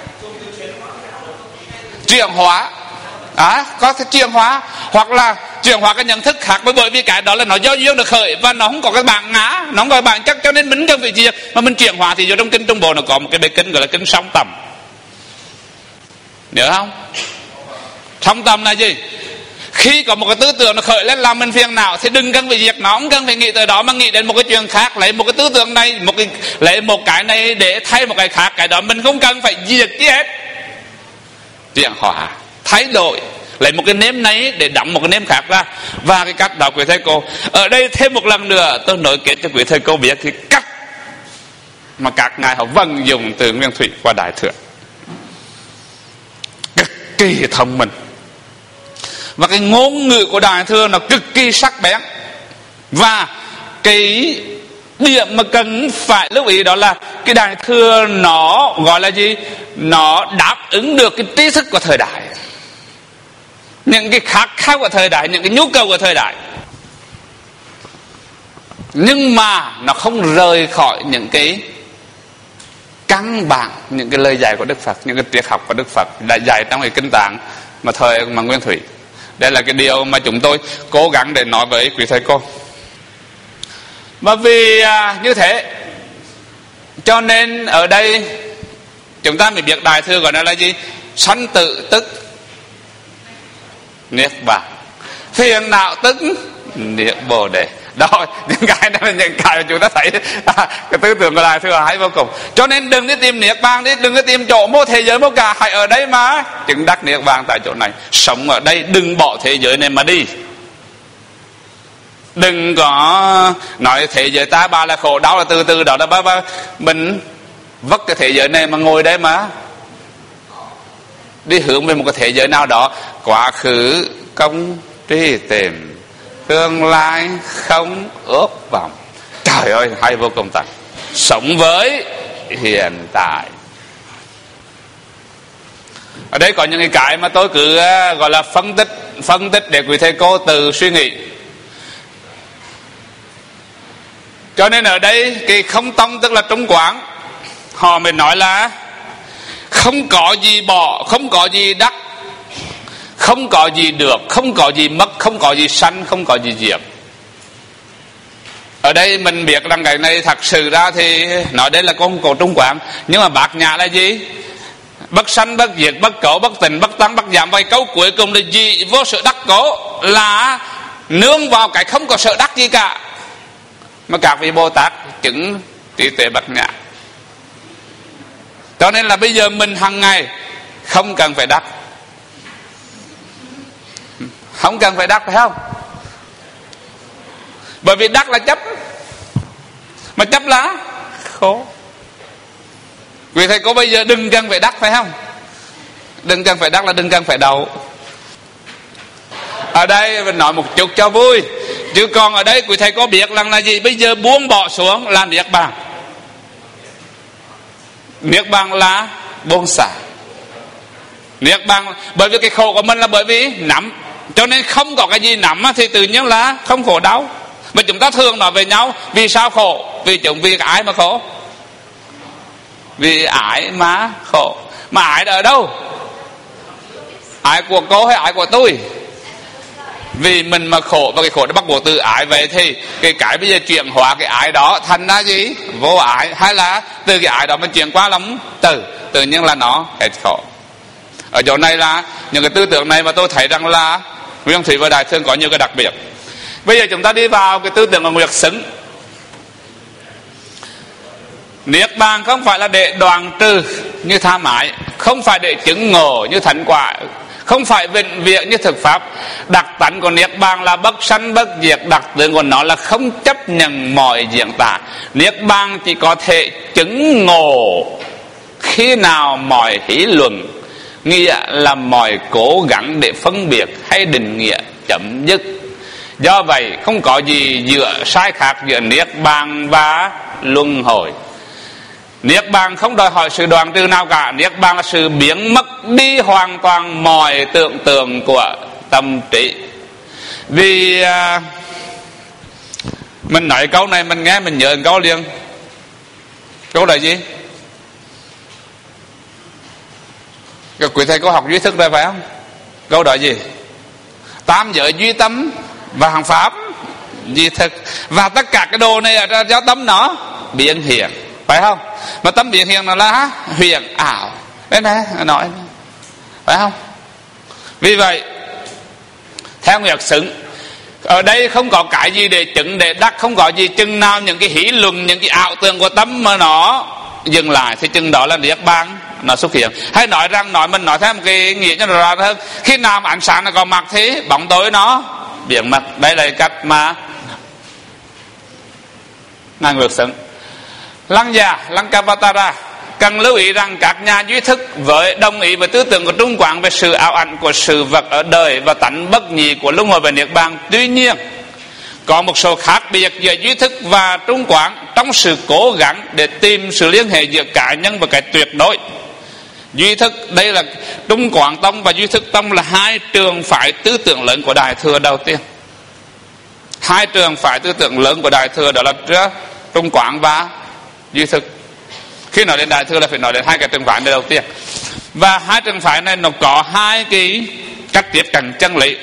chuyển hóa. À, có thể chuyển hóa hoặc là chuyển hóa cái nhận thức khác, bởi vì cái đó là nó do duyên được khởi và nó không có cái bản ngã, nó không có cái bản chất, cho nên mình cần phải diệt. Mà mình chuyển hóa thì vô trong kinh Trung Bộ nó có một cái bài kinh gọi là kinh song tầm, nhớ không? Song tầm là gì? Khi có một cái tư tưởng nó khởi lên làm mình phiền não thì đừng cần phải diệt nó, không cần phải nghĩ tới đó, mà nghĩ đến một cái chuyện khác, lấy một cái tư tưởng này, một cái lấy một cái này để thay một cái khác. Cái đó mình không cần phải diệt chi hết. Chuyển hóa, thay đổi, lấy một cái nếm này để đóng một cái nếm khác ra. Và cái cách đó quý thầy cô, ở đây thêm một lần nữa tôi nói kết cho quý thầy cô biết cái cách mà các ngài họ vận dụng từ Nguyên Thủy qua Đại Thừa cực kỳ thông minh. Và cái ngôn ngữ của Đại Thừa nó cực kỳ sắc bén. Và cái điểm mà cần phải lưu ý đó là cái Đại Thừa nó gọi là gì? Nó đáp ứng được cái tri thức của thời đại, những cái khát khao của thời đại, những cái nhu cầu của thời đại. Nhưng mà nó không rời khỏi những cái căn bản, những cái lời dạy của Đức Phật, những cái triết học của Đức Phật đã dạy trong cái kinh tạng mà thời mà Nguyên Thủy. Đây là cái điều mà chúng tôi cố gắng để nói với quý thầy cô. Và vì à, như thế cho nên ở đây chúng ta mới biết Đại Thừa gọi là gì? Sanh tử tức niết bàn, phiền não tức niết bồ đề. Đó, những cái đó là những cái mà chúng ta thấy à, cái tư tưởng của Đại Thừa hay vô cùng. Cho nên đừng đi tìm niết bàn đi, đừng có tìm chỗ mô thế giới mô cả, hãy ở đây mà chứng đắc niết bàn tại chỗ này, sống ở đây, đừng bỏ thế giới này mà đi. Đừng có nói thế giới ta ba là khổ đau là từ từ đó là ba, ba mình vất cái thế giới này mà ngồi đây mà đi hướng về một cái thế giới nào đó, quá khứ công tri tìm, tương lai không ước vọng. Trời ơi hay vô cùng thật. Sống với hiện tại. Ở đây có những cái mà tôi cứ gọi là phân tích phân tích để quý thầy cô tự suy nghĩ. Cho nên ở đây cái không tông tức là trung quán, họ mới nói là không có gì bỏ, không có gì đắc, không có gì được, không có gì mất, không có gì sanh, không có gì diệt. Ở đây mình biết rằng cái này thật sự ra thì nói đây là con cổ trung quán. Nhưng mà Bát Nhã là gì? Bất sanh, bất diệt, bất khổ, bất tịnh, bất tăng, bất giảm. Vậy câu cuối cùng là gì? Vô sự đắc cố, là nương vào cái không có sự đắc gì cả. Mà các vị Bồ Tát chứng trí tuệ Bát Nhã. Cho nên là bây giờ mình hàng ngày không cần phải đắc, không cần phải đắc, phải không? Bởi vì đắc là chấp, mà chấp là khổ. Vì thầy cô bây giờ đừng cần phải đắc, phải không? Đừng cần phải đắc là đừng cần phải đậu. Ở đây mình nói một chút cho vui, chứ còn ở đây quý thầy có biết rằng là gì? Bây giờ buông bỏ xuống là niết bàn. Niết bàn là buông xả. Niết bàn, bởi vì cái khổ của mình là bởi vì nắm, cho nên không có cái gì nắm thì tự nhiên là không khổ đau. Mà chúng ta thường nói về nhau, vì sao khổ? Vì chúng vì ái mà khổ. Vì ái mà khổ. Mà ái ở đâu? Ái của cô hay ái của tôi? Vì mình mà khổ, và cái khổ nó bắt buộc từ ái. Vậy thì cái cái bây giờ chuyển hóa cái ái đó thành ra gì? Vô ái. Hay là từ cái ái đó mình chuyển qua lòng từ, tự nhiên là nó hết khổ. Ở chỗ này là những cái tư tưởng này mà tôi thấy rằng là Nguyên Thủy và Đại Thừa có nhiều cái đặc biệt. Bây giờ chúng ta đi vào cái tư tưởng của Nguyệt Xứng. Niết bàn không phải là để đoạn trừ như tha mái, không phải để chứng ngộ như thánh quả, không phải vĩnh viễn như thực pháp. Đặc tánh của niết bàn là bất sanh bất diệt, đặc tướng của nó là không chấp nhận mọi diễn tả. Niết bàn chỉ có thể chứng ngộ khi nào mọi hí luận, nghĩa là mọi cố gắng để phân biệt hay định nghĩa chấm dứt. Do vậy không có gì giữa sai khác giữa niết bàn và luân hồi. Niết bàn không đòi hỏi sự đoạn trừ nào cả. Niết bàn là sự biến mất đi hoàn toàn mọi tưởng tượng của tâm trí. Vì à, mình nói câu này mình nghe mình nhớ câu liền. Câu là gì? Các quý thầy có học duy thức rồi phải không? Câu đó gì? Tam giới duy tâm và hàng pháp duy thực. Và tất cả cái đồ này ở do tâm nó biến hiện, phải không? Mà tâm biến hiện nó là huyền ảo. Đấy này nói phải không? Vì vậy theo Nguyệt Xứng, ở đây không có cái gì để chứng để đắc, không có gì chừng nào những cái hí luận, những cái ảo tưởng của tâm mà nó dừng lại thì chừng đó là niết bàn nó xuất hiện. Hay nói rằng nói mình nói thêm một cái nghĩa cho nó rõ hơn, khi nào ánh sáng nó có mặt thì bóng tối nó biến mất. Đây là cách mà Ngài Nguyệt Xứng. Lăng Già, Lankavatara cần lưu ý rằng các nhà duy thức với đồng ý với tư tưởng của Trung Quán về sự ảo ảnh của sự vật ở đời và tánh bất nhị của luân hồi và niết bàn. Tuy nhiên có một số khác biệt giữa duy thức và Trung Quán trong sự cố gắng để tìm sự liên hệ giữa cá nhân và cái tuyệt đối. Duy thức, đây là Trung Quán Tông và Duy thức Tông là hai trường phái tư tưởng lớn của Đại Thừa đầu tiên. Hai trường phái tư tưởng lớn của Đại Thừa đó là Trung Quán và Duy thức. Khi nói đến Đại Thừa là phải nói đến hai cái trường phái này đầu tiên. Và hai trường phái này nó có hai cái cách tiếp cận chân lý.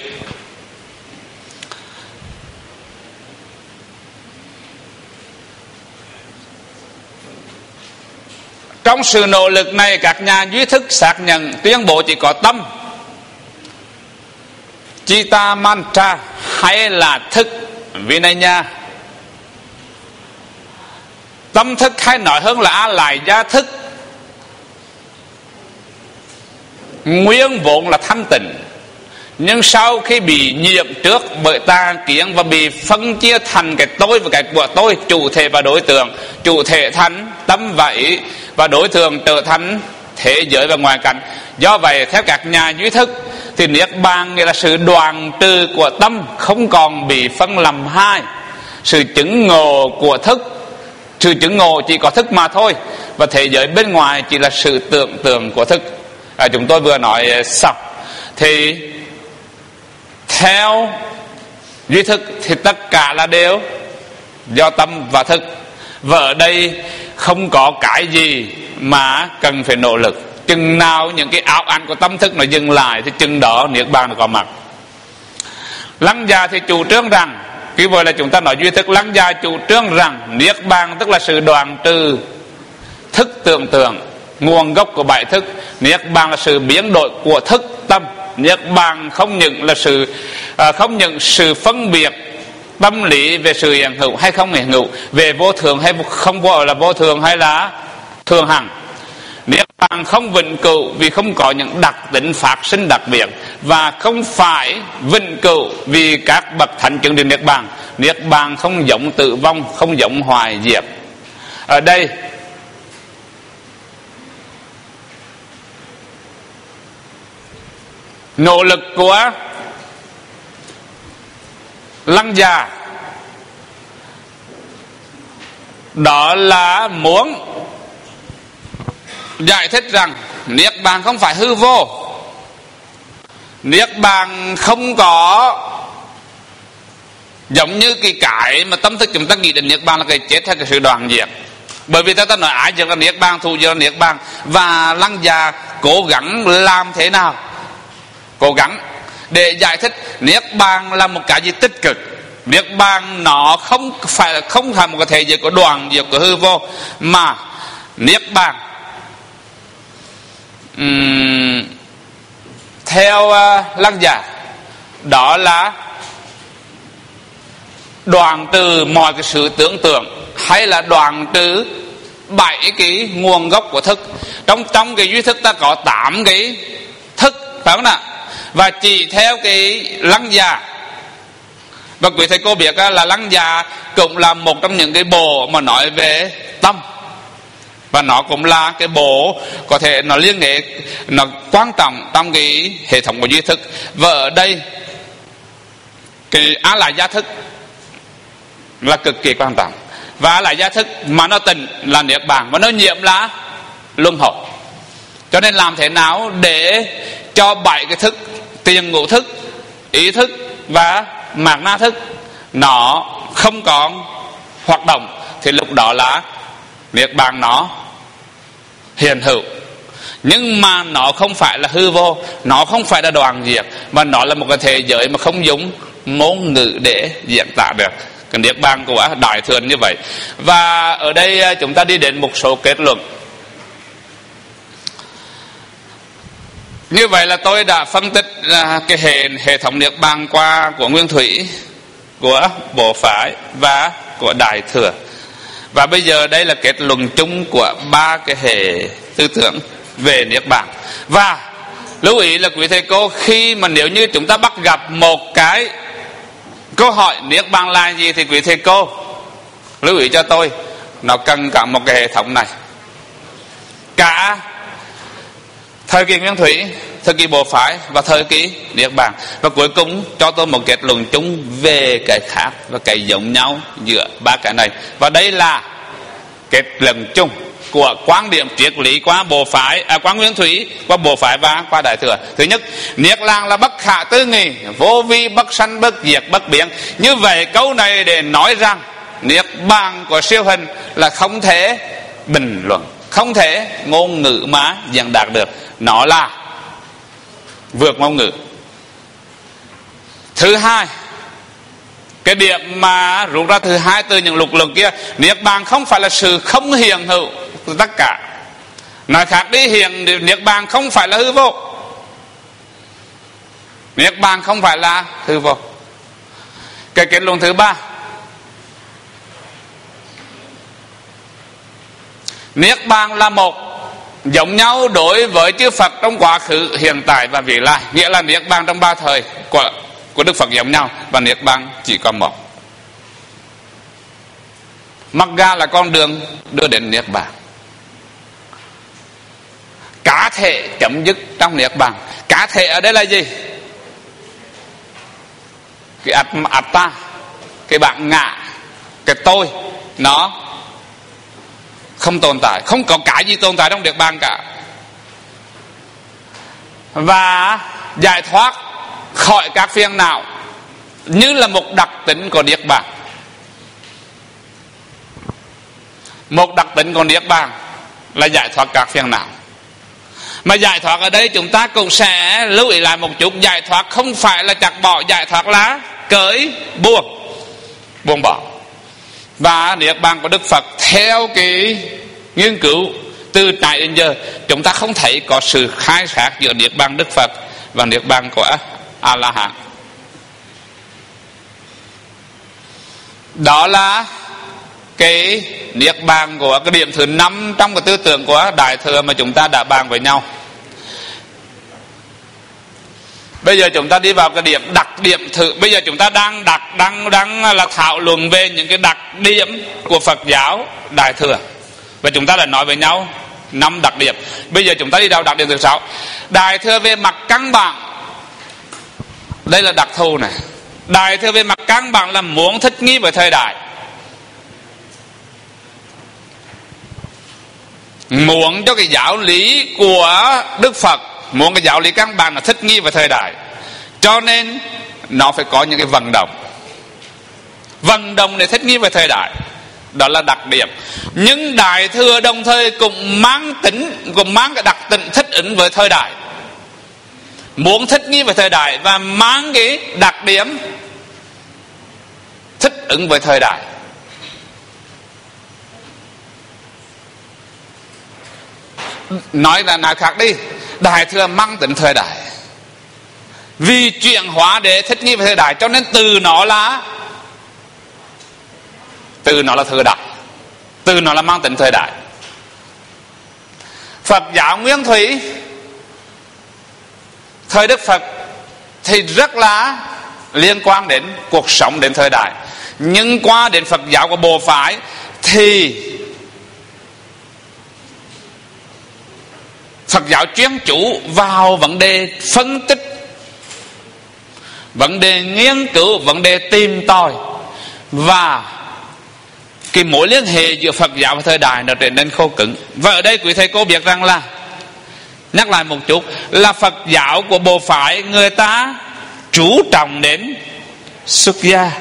Trong sự nỗ lực này, các nhà duy thức xác nhận tuyên bố chỉ có tâm, Chitta Mantra hay là thức Vinaya. Tâm thức hay nói hơn là A Lại Gia thức nguyên vốn là thanh tịnh, nhưng sau khi bị nhiễm trước bởi tà kiến và bị phân chia thành cái tôi và cái của tôi, chủ thể và đối tượng, chủ thể thành tâm và ý và đối tượng trở thành thế giới và ngoại cảnh. Do vậy theo các nhà duy thức thì niết bàn nghĩa là sự đoạn trừ của tâm không còn bị phân làm hai. Sự chứng ngộ của thức, sự chứng ngộ chỉ có thức mà thôi, và thế giới bên ngoài chỉ là sự tưởng tượng của thức. À, chúng tôi vừa nói xong thì theo duy thức thì tất cả là đều do tâm và thức. Và ở đây không có cái gì mà cần phải nỗ lực. Chừng nào những cái ảo ảnh của tâm thức nó dừng lại thì chừng đó niết bàn nó có mặt. Lăng Già thì chủ trương rằng, khi vừa là chúng ta nói duy thức, Lăng Già chủ trương rằng niết bàn tức là sự đoạn trừ thức tưởng tượng, nguồn gốc của bảy thức. Niết bàn là sự biến đổi của thức tâm. Niết bàn không những là sự à, không những sự phân biệt tâm lý về sự hiện hữu hay không hiện hữu, về vô thường hay không vô là vô thường hay là thường hằng. Niết bàn không vĩnh cửu vì không có những đặc tính phát sinh đặc biệt, và không phải vĩnh cửu vì các bậc thánh chứng đến niết bàn. Niết bàn không giống tử vong, không giống hoại diệt. Ở đây nỗ lực của Lăng Già đó là muốn giải thích rằng niết bàn không phải hư vô. Niết bàn không có giống như cái cái mà tâm thức chúng ta nghĩ đến niết bàn là cái chết hay cái sự đoạn diệt. Bởi vì ta ta nói ái diệt là niết bàn, thù diệt là niết bàn. Và Lăng Già cố gắng làm thế nào? Cố gắng để giải thích niết bàn là một cái gì tích cực. Niết bàn nó không phải là không phải một cái thế giới của đoạn diệt của hư vô, mà niết bàn uhm, theo uh, Lăng Già đó là đoạn trừ mọi cái sự tưởng tượng, hay là đoạn trừ bảy cái nguồn gốc của thức. Trong trong cái duy thức ta có tám cái thức, phải không nào? Và chỉ theo cái Lăng Già, và quý thầy cô biết là Lăng Già cũng là một trong những cái bộ mà nói về tâm, và nó cũng là cái bộ có thể nó liên hệ, nó quan trọng trong cái hệ thống của duy thức. Và ở đây cái A Lại Gia thức là cực kỳ quan trọng. và là gia thức, mà nó tịnh là niết bàn, và nó nhiễm là luân hồi. Cho nên làm thế nào để cho bảy cái thức, tiền ngũ thức, ý thức và mạt na thức nó không còn hoạt động, thì lúc đó là niết bàn nó hiện hữu. Nhưng mà nó không phải là hư vô, nó không phải là đoạn diệt, mà nó là một cái thế giới mà không dùng ngôn ngữ để diễn tả được. Cái niết bàn của Đại Thừa như vậy. Và ở đây chúng ta đi đến một số kết luận. Như vậy là tôi đã phân tích cái hệ, hệ thống niết bàn qua của Nguyên Thủy, của Bộ Phái và của Đại Thừa. Và bây giờ đây là kết luận chung của ba cái hệ tư tưởng về niết bàn. Và lưu ý là quý thầy cô, khi mà nếu như chúng ta bắt gặp một cái câu hỏi niết bàn là gì, thì quý thầy cô lưu ý cho tôi, nó cần cả một cái hệ thống này, cả thời kỳ Nguyên Thủy, thời kỳ Bộ Phái và thời kỳ niết bàn. Và cuối cùng cho tôi một kết luận chung về cái khác và cái giống nhau giữa ba cái này. Và đây là kết luận chung của quan điểm triết lý qua Bộ Phái, à, qua Nguyên Thủy, qua Bộ Phái và qua Đại Thừa. Thứ nhất, niết bàn là bất khả tư nghị, vô vi, bất sanh, bất diệt, bất biến. Như vậy câu này để nói rằng niết bàn của siêu hình là không thể bình luận, không thể ngôn ngữ mà diễn đạt được, nó là vượt ngôn ngữ. Thứ hai, cái điểm mà rút ra thứ hai từ những lục luận kia, niết bàn không phải là sự không hiện hữu của tất cả. Nói khác đi, hiện niết bàn không phải là hư vô. Niết bàn không phải là hư vô. Cái kết luận thứ ba, niết bàn là một, giống nhau đối với chư Phật trong quá khứ, hiện tại và vị lai. Nghĩa là niết bàn trong ba thời của, của Đức Phật giống nhau, và niết bàn chỉ có một. Magga là con đường đưa đến niết bàn. Cá thể chấm dứt trong niết bàn. Cá thể ở đây là gì? Cái atta, cái bản ngã, cái tôi, nó không tồn tại, không có cái gì tồn tại trong niết bàn cả. Và giải thoát khỏi các phiền não như là một đặc tính của niết bàn. Một đặc tính của niết bàn là giải thoát các phiền não. Mà giải thoát ở đây chúng ta cũng sẽ lưu ý lại một chút, giải thoát không phải là chặt bỏ, giải thoát là cởi buông, buông bỏ. Và niết bàn của Đức Phật theo cái nghiên cứu từ nãy đến giờ, chúng ta không thấy có sự khai khác giữa niết bàn Đức Phật và niết bàn của A La Hán. Đó là cái niết bàn của cái điểm thứ năm trong cái tư tưởng của Đại Thừa mà chúng ta đã bàn với nhau. Bây giờ chúng ta đi vào cái điểm đặc điểm thứ. Bây giờ chúng ta đang đặt đang đang là thảo luận về những cái đặc điểm của Phật giáo Đại Thừa, và chúng ta đã nói với nhau năm đặc điểm. Bây giờ chúng ta đi vào đặc điểm thứ sáu. Đại Thừa về mặt căn bản, đây là đặc thù này. Đại Thừa về mặt căn bản là muốn thích nghi với thời đại, muốn cho cái giáo lý của Đức Phật, muốn cái giáo lý căn bản là thích nghi với thời đại, cho nên nó phải có những cái vận động vận động để thích nghi với thời đại. Đó là đặc điểm. Nhưng Đại Thừa đồng thời cũng mang tính, cũng mang cái đặc tính thích ứng với thời đại, muốn thích nghi với thời đại và mang cái đặc điểm thích ứng với thời đại. Nói là nào khác đi, Đại Thừa mang tính thời đại, vì chuyển hóa để thích nghi với thời đại, cho nên từ nó là từ nó là thời đại, từ nó là mang tính thời đại. Phật giáo Nguyên Thủy thời Đức Phật thì rất là liên quan đến cuộc sống, đến thời đại. Nhưng qua đến Phật giáo của Bộ Phái thì Phật giáo chuyên chú vào vấn đề phân tích, vấn đề nghiên cứu, vấn đề tìm tòi, và cái mối liên hệ giữa Phật giáo và thời đại nó trở nên khô cứng. Và ở đây quý thầy cô biết rằng là, nhắc lại một chút, là Phật giáo của bộ phái người ta chú trọng đến xuất gia.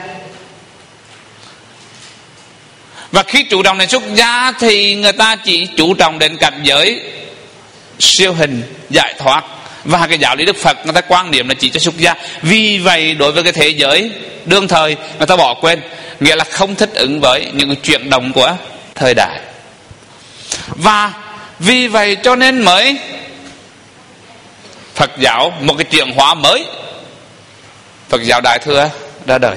Và khi chú trọng đến xuất gia thì người ta chỉ chú trọng đến cảnh giới siêu hình, giải thoát. Và cái giáo lý Đức Phật người ta quan niệm là chỉ cho xuất gia. Vì vậy đối với cái thế giới đương thời người ta bỏ quên, nghĩa là không thích ứng với những chuyển động của thời đại. Và vì vậy cho nên mới Phật giáo một cái chuyển hóa mới, Phật giáo Đại Thừa ra đời.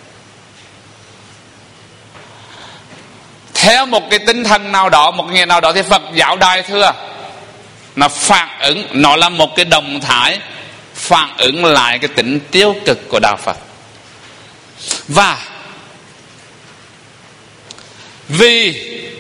Theo một cái tinh thần nào đó, một nghĩa nào đó, thì Phật giáo Đại Thừa nó phản ứng, nó là một cái động thái phản ứng lại cái tính tiêu cực của đạo Phật. Và vì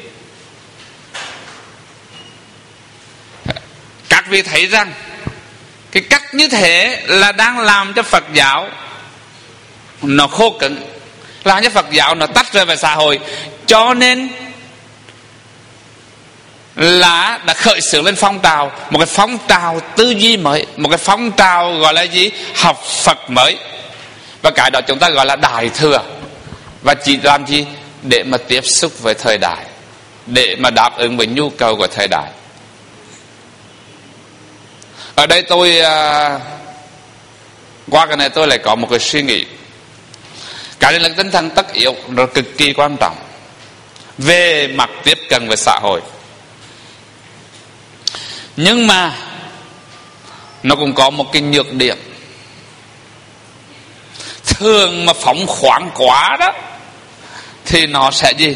các vị thấy rằng cái cách như thế là đang làm cho Phật giáo nó khô cứng, làm cho Phật giáo nó tách rời về xã hội, cho nên là đã khởi xướng lên phong trào, một cái phong trào tư duy mới, một cái phong trào gọi là gì? Học Phật mới. Và cái đó chúng ta gọi là Đại Thừa. Và chỉ làm gì? Để mà tiếp xúc với thời đại, để mà đáp ứng với nhu cầu của thời đại. Ở đây tôi qua cái này tôi lại có một cái suy nghĩ. Cái này là tinh thần tất yếu, nó cực kỳ quan trọng về mặt tiếp cận với xã hội. Nhưng mà nó cũng có một cái nhược điểm. Thường mà phóng khoáng quá đó thì nó sẽ gì?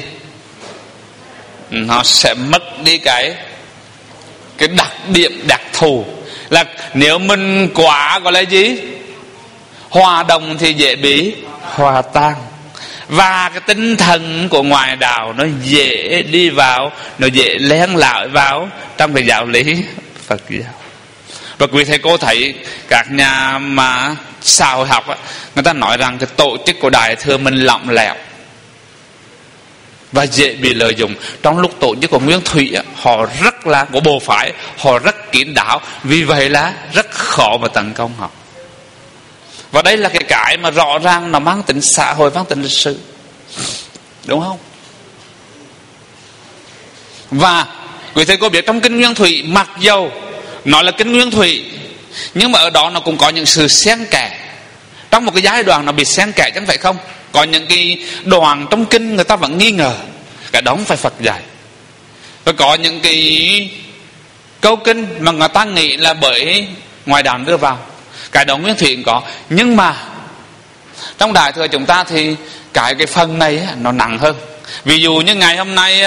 Nó sẽ mất đi cái cái đặc điểm đặc thù. Là nếu mình quá gọi là gì? Hòa đồng thì dễ bị hòa tan. Và cái tinh thần của ngoại đạo nó dễ đi vào, nó dễ len lỏi vào trong cái giáo lý Phật giáo. Và quý thầy cô thấy các nhà mà xã hội học á, người ta nói rằng cái tổ chức của Đại Thừa mình lỏng lẻo và dễ bị lợi dụng. Trong lúc tổ chức của Nguyên Thủy á, họ rất là của bộ phái, họ rất kín đáo, vì vậy là rất khó mà tấn công họ. Và đây là cái cái mà rõ ràng nó mang tính xã hội, mang tính lịch sử, đúng không? Và quý thầy cô biết trong kinh Nguyên Thủy, mặc dầu nó là kinh Nguyên Thủy, nhưng mà ở đó nó cũng có những sự xen kẽ. Trong một cái giai đoạn nó bị xen kẽ chẳng phải không? Có những cái đoạn trong kinh người ta vẫn nghi ngờ, cái đó không phải Phật dạy. Và có những cái câu kinh mà người ta nghĩ là bởi ngoại đạo đưa vào, cái đó Nguyên Thủy cũng có. Nhưng mà trong Đại Thừa chúng ta thì cái cái phần này nó nặng hơn. Ví dụ như ngày hôm nay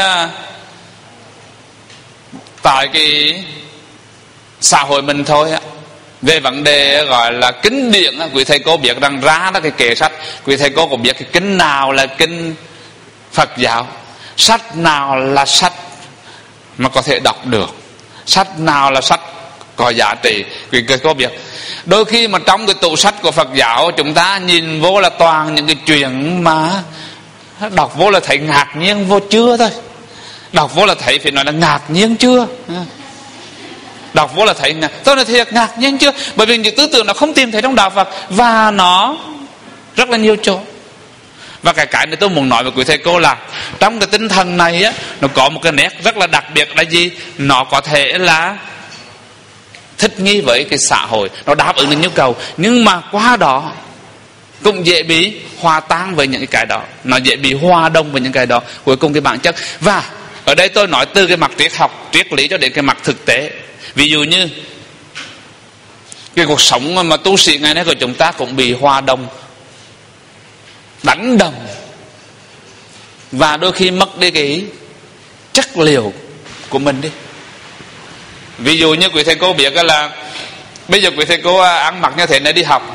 tại cái xã hội mình thôi á, về vấn đề gọi là kinh điển, quý thầy cô biết rằng ra đó cái kệ sách, quý thầy cô cũng biết cái kinh nào là kinh Phật giáo, sách nào là sách mà có thể đọc được, sách nào là sách có giá trị. Quý thầy cô biết đôi khi mà trong cái tủ sách của Phật giáo chúng ta nhìn vô là toàn những cái chuyện mà đọc vô là thấy ngạc nhiên vô chưa thôi, đọc vô là thấy phải nói là ngạc nhiên chưa, đọc vô là thấy tôi là thiệt ngạc nhiên chưa, bởi vì những tư tưởng nó không tìm thấy trong đạo Phật và nó rất là nhiều chỗ. Và cái cái này tôi muốn nói với quý thầy cô là trong cái tinh thần này á, nó có một cái nét rất là đặc biệt là gì? Nó có thể là thích nghi với cái xã hội, nó đáp ứng được nhu cầu, nhưng mà qua đó cũng dễ bị hòa tan với những cái đó, nó dễ bị hòa đồng với những cái đó, cuối cùng cái bản chất. Và ở đây tôi nói từ cái mặt triết học, triết lý cho đến cái mặt thực tế. Ví dụ như cái cuộc sống mà tu sĩ ngày nay của chúng ta cũng bị hòa đồng, đánh đồng, và đôi khi mất đi cái chất liệu của mình đi. Ví dụ như quý thầy cô biết là bây giờ quý thầy cô ăn mặc như thế này đi học,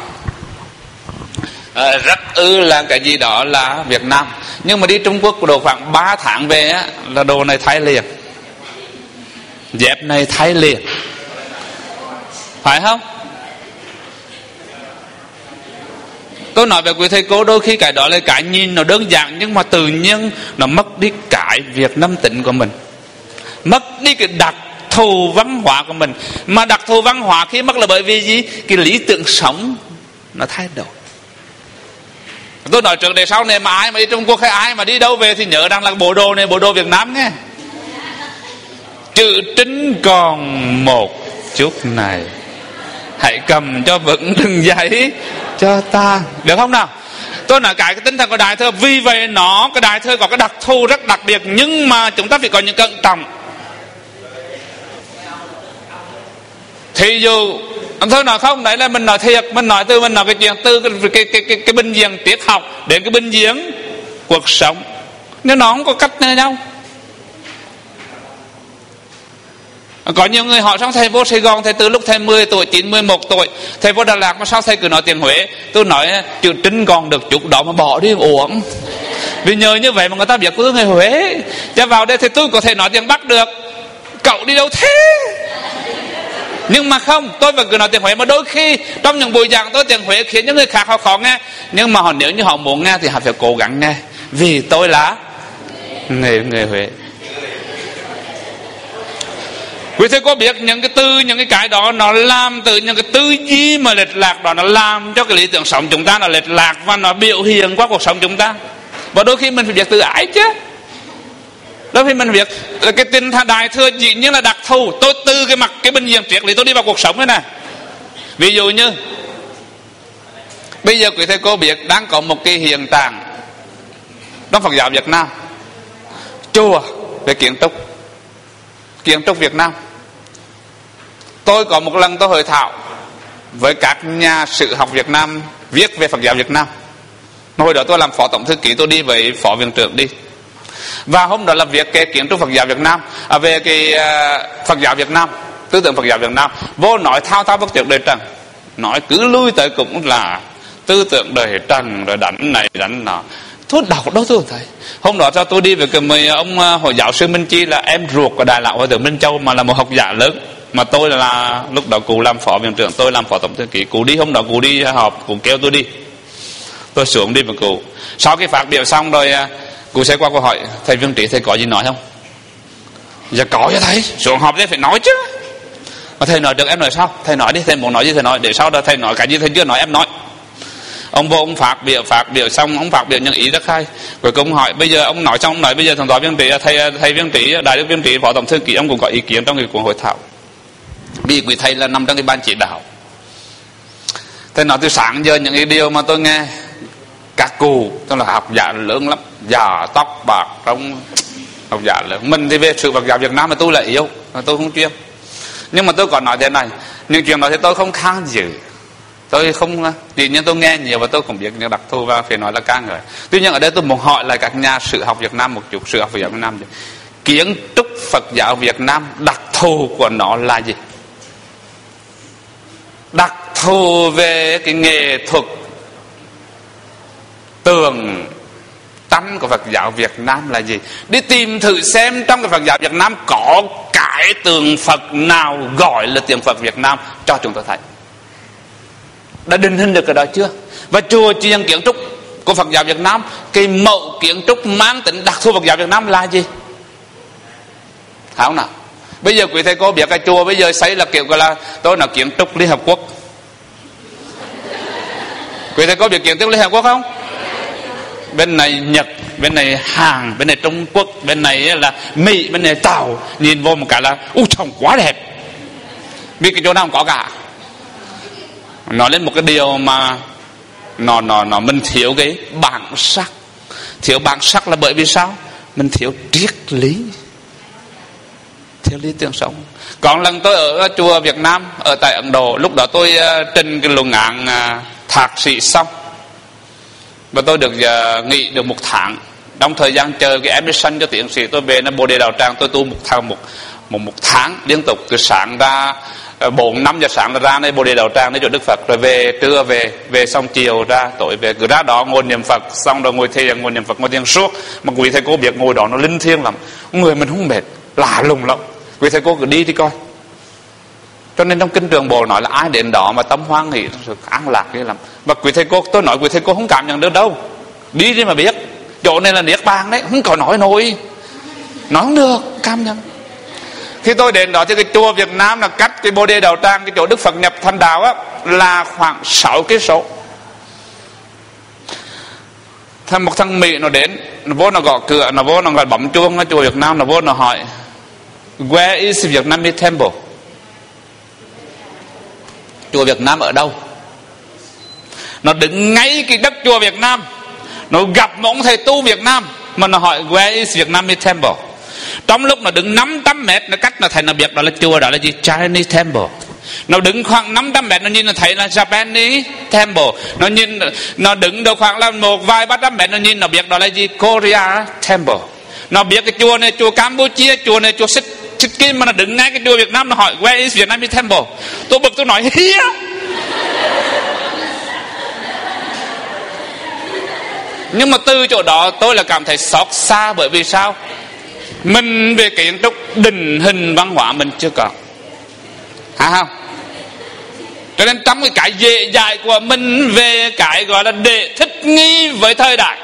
à, rất ư là cái gì đó là Việt Nam, nhưng mà đi Trung Quốc đồ khoảng ba tháng về á, là đồ này thay liền, dép này thay liền, phải không? Tôi nói với quý thầy cô, đôi khi cái đó là cái nhìn nó đơn giản, nhưng mà tự nhiên nó mất đi cái việc năm tính của mình, mất đi cái đặc thù văn hóa của mình. Mà đặc thù văn hóa khi mất là bởi vì gì? Cái lý tưởng sống nó thay đổi. Tôi nói trước để sau này mà ai mà đi Trung Quốc hay ai mà đi đâu về thì nhớ rằng là bộ đồ này bộ đồ Việt Nam nghe. Chữ Trinh còn một chút này, hãy cầm cho vững từng giấy cho ta, được không nào? Tôi nói cái, cái tinh thần của Đại Thừa. Vì vậy nó, cái Đại Thừa có cái đặc thù rất đặc biệt, nhưng mà chúng ta phải có những cẩn trọng. Thì dù ông thôi nói không, đấy là mình nói thiệt, mình nói từ mình nói cái chuyện từ cái cái cái cái, cái bình diện triết học đến cái bình diện cuộc sống, nếu nó không có cách nào nhau. Có nhiều người họ xong thầy vô Sài Gòn, thầy từ lúc thầy mười tuổi, chín, mười một tuổi thầy vô Đà Lạt, mà sao thầy cứ nói tiếng Huế? Tôi nói chữ Trinh còn được chút đó mà bỏ đi uổng. Vì nhờ như vậy mà người ta biết tôi người Huế. Cho vào đây thì tôi có thể nói tiếng Bắc được. Cậu đi đâu thế? Nhưng mà không, tôi vẫn cứ nói tiếng Huế. Mà đôi khi trong những buổi giảng tôi tiếng Huế khiến những người khác họ khó nghe, nhưng mà họ nếu như họ muốn nghe thì họ phải cố gắng nghe, vì tôi là người người Huế. Quý thầy có biết những cái từ, những cái cái đó nó làm từ những cái tư duy mà lệch lạc đó, nó làm cho cái lý tưởng sống chúng ta nó lệch lạc và nó biểu hiện qua cuộc sống chúng ta. Và đôi khi mình phải biết từ ái chứ. Đôi khi mình biết là cái tinh thần Đại Thừa dĩ nhiên là đặc thù. Tôi từ cái mặt cái bình diện triết lý tôi đi vào cuộc sống thế này. Ví dụ như bây giờ quý thầy cô biết đang có một cái hiện trạng trong Phật giáo Việt Nam, chùa về kiến trúc, kiến trúc Việt Nam. Tôi có một lần tôi hội thảo với các nhà sử học Việt Nam viết về Phật giáo Việt Nam. Hồi đó tôi làm phó tổng thư ký, tôi đi với phó viện trưởng đi. Và hôm đó là việc cái kiến trúc Phật giáo Việt Nam, à, về cái uh, Phật giáo Việt Nam, tư tưởng Phật giáo Việt Nam. Vô nói thao thao bất tuyệt đời Trần, nói cứ lui tới cũng là tư tưởng đời Trần, rồi đánh này đánh nọ. Tôi đọc đó tôi thấy. Hôm đó cho tôi đi với cái mấy ông Hội giáo sư Minh Chi, là em ruột của Đại lão Hòa thượng Minh Châu, mà là một học giả lớn. Mà tôi là lúc đó cụ làm phó viện trưởng, tôi làm phó tổng thư ký. Cụ đi hôm đó cụ đi họp, cụ kêu tôi đi. Tôi xuống đi với cụ. Sau khi phát biểu xong rồi cụ sẽ qua câu hỏi: thầy Viên Trí thầy có gì nói không? Dạ có chứ thầy, xuống họp đây phải nói chứ. Mà thầy nói được em nói sao? Thầy nói đi, thầy muốn nói gì thầy nói, để sau đó thầy nói cái gì thầy chưa nói em nói. Ông vô ông phát biểu phát biểu xong, ông phát biểu những ý rất hay. Cuối cùng hỏi bây giờ ông nói xong, ông nói bây giờ thằng Tòa Viên Trí, thầy thầy Viên Trí, Đại đức Viên Trí, phó tổng thư ký, ông cũng có ý kiến trong cái cuộc hội thảo. Vì quý thầy là nằm trong cái ban chỉ đạo. Thầy nói từ sáng giờ những cái điều mà tôi nghe các cụ, tôi là học giả lớn lắm, già tóc bạc, trong học giả lớn. Mình thì về sự Phật giáo Việt Nam mà tôi là yếu, tôi không chuyên. Nhưng mà tôi còn nói thế này, những chuyện đó thì tôi không kháng dự, tôi không, tự nhiên tôi nghe nhiều và tôi cũng biết những đặc thù và phải nói là ca ngợi. Tuy nhiên ở đây tôi muốn hỏi lại các nhà sử học Việt Nam một chút, sử học Phật giáo Việt Nam, kiến trúc Phật giáo Việt Nam đặc thù của nó là gì? Đặc thù về cái nghệ thuật tường tánh của Phật giáo Việt Nam là gì? Đi tìm thử xem trong cái Phật giáo Việt Nam có cái tượng Phật nào gọi là tượng Phật Việt Nam cho chúng tôi thấy. Đã định hình được cái đó chưa? Và chùa chiền kiến trúc của Phật giáo Việt Nam, cái mẫu kiến trúc mang tính đặc thù Phật giáo Việt Nam là gì? Không nào? Bây giờ quý thầy cô biết cái chùa bây giờ xây là kiểu gọi là, tôi nói kiến trúc Liên Hợp Quốc. Quý thầy cô biết kiến trúc Liên Hợp Quốc không? Bên này Nhật, bên này Hàn, bên này Trung Quốc, bên này là Mỹ, bên này Tàu. Nhìn vô một cái là u trông quá đẹp. Vì cái chỗ nào không có cả. Nói lên một cái điều mà nó nó nó mình thiếu cái bản sắc. Thiếu bản sắc là bởi vì sao? Mình thiếu triết lý, thiếu lý tưởng sống. Còn lần tôi ở chùa Việt Nam ở tại Ấn Độ, lúc đó tôi uh, trình cái luận án uh, thạc sĩ xong và tôi được uh, nghỉ được một tháng. Trong thời gian chờ cái admission cho tiến sĩ, tôi về nó Bồ Đề Đạo Tràng, tôi tu một tháng một một một tháng liên tục, từ sáng ra bốn năm giờ sáng là ra đây Bồ Đề Đạo Tràng để chỗ Đức Phật, rồi về trưa về về xong chiều ra tối về, cứ ra đó ngồi niệm Phật, xong rồi ngồi thiền, ngồi niệm Phật, ngồi thiền suốt. Mà quý thầy cô biết ngồi đó nó linh thiêng lắm, người mình không mệt, lạ lùng lắm. Quý thầy cô cứ đi đi coi. Cho nên trong kinh Trường Bộ nói là ai đến đó mà tâm hoan hỷ an lạc như lắm. Và quý thầy cô, tôi nói quý thầy cô không cảm nhận được đâu, đi đi mà biết. Chỗ này là niết bàn đấy, không có nói nổi, nói không được, cảm nhận. Khi tôi đến đó thì cái chùa Việt Nam là cách cái Bồ Đề Đạo Tràng, cái chỗ Đức Phật nhập thành đạo á, là khoảng sáu cây số. Thằng một thằng Mỹ nó đến, nó vô nó gõ cửa, nó vô nó gọi bấm chuông ở chùa Việt Nam, nó vô nó hỏi Where is Vietnamese Temple? Chùa Việt Nam ở đâu? Nó đứng ngay cái đất chùa Việt Nam, nó gặp một ông thầy tu Việt Nam mà nó hỏi Where is Vietnamese Temple? Trong lúc nó đứng năm trăm mét, nó cách nó thấy nó biết đó là chùa, đó là gì? Chinese Temple. Nó đứng khoảng năm trăm mét, nó nhìn nó thấy là Japanese Temple. Nó nhìn, nó đứng được khoảng là một vài ba trăm mét, nó nhìn nó biết đó là gì? Korea Temple. Nó biết cái chùa này chùa Campuchia, chùa này chùa Sikh Kim, mà nó đứng ngay cái chùa Việt Nam, nó hỏi Where is Vietnamese Temple? Tôi bực, tôi nói hía. Nhưng mà từ chỗ đó tôi là cảm thấy xót xa. Bởi vì sao? Mình về kiến trúc định hình văn hóa mình chưa có, hả không? Cho nên trong cái cái dễ dãi của mình về cái gọi là để thích nghi với thời đại,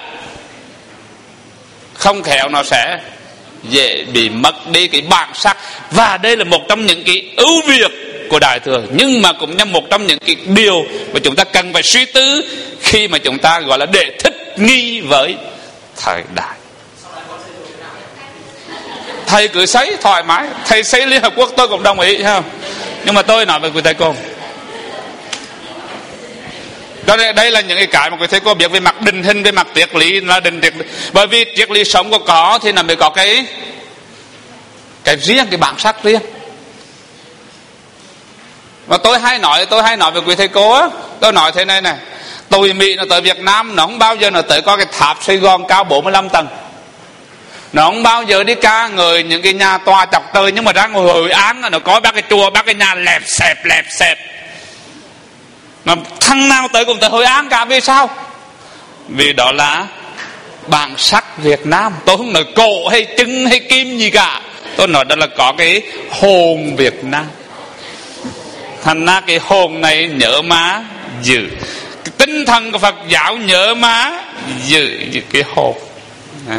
không khéo nó sẽ dễ bị mất đi cái bản sắc. Và đây là một trong những cái ưu việt của Đại Thừa, nhưng mà cũng là một trong những cái điều mà chúng ta cần phải suy tư khi mà chúng ta gọi là để thích nghi với thời đại. Thầy cứ xây thoải mái, thầy xây Liên Hợp Quốc tôi cũng đồng ý, không? Nhưng mà tôi nói với quý thầy cô, cho nên đây là những cái cái mà quý thầy cô biết về mặt định hình, về mặt triết lý là định triết. Bởi vì triết lý sống có có thì là mới có cái cái riêng, cái bản sắc riêng. Và tôi hay nói, tôi hay nói với quý thầy cô á, tôi nói thế này này, tụi Mỹ nó tới Việt Nam nó không bao giờ nó tới có cái tháp Sài Gòn cao bốn mươi lăm tầng, nó không bao giờ đi ca ngợi những cái nhà tòa chọc trời, nhưng mà ra ngồi Hội An nó có bác cái chùa, bác cái nhà lẹp xẹp lẹp xẹp. Mà thằng nào tới cũng tới Hội An cả. Vì sao? Vì đó là bản sắc Việt Nam. Tôi không nói cổ hay trứng hay kim gì cả, tôi nói đó là có cái hồn Việt Nam. Thành ra cái hồn này nhớ má giữ, cái tinh thần của Phật giáo nhớ má giữ, giữ cái hồn. À.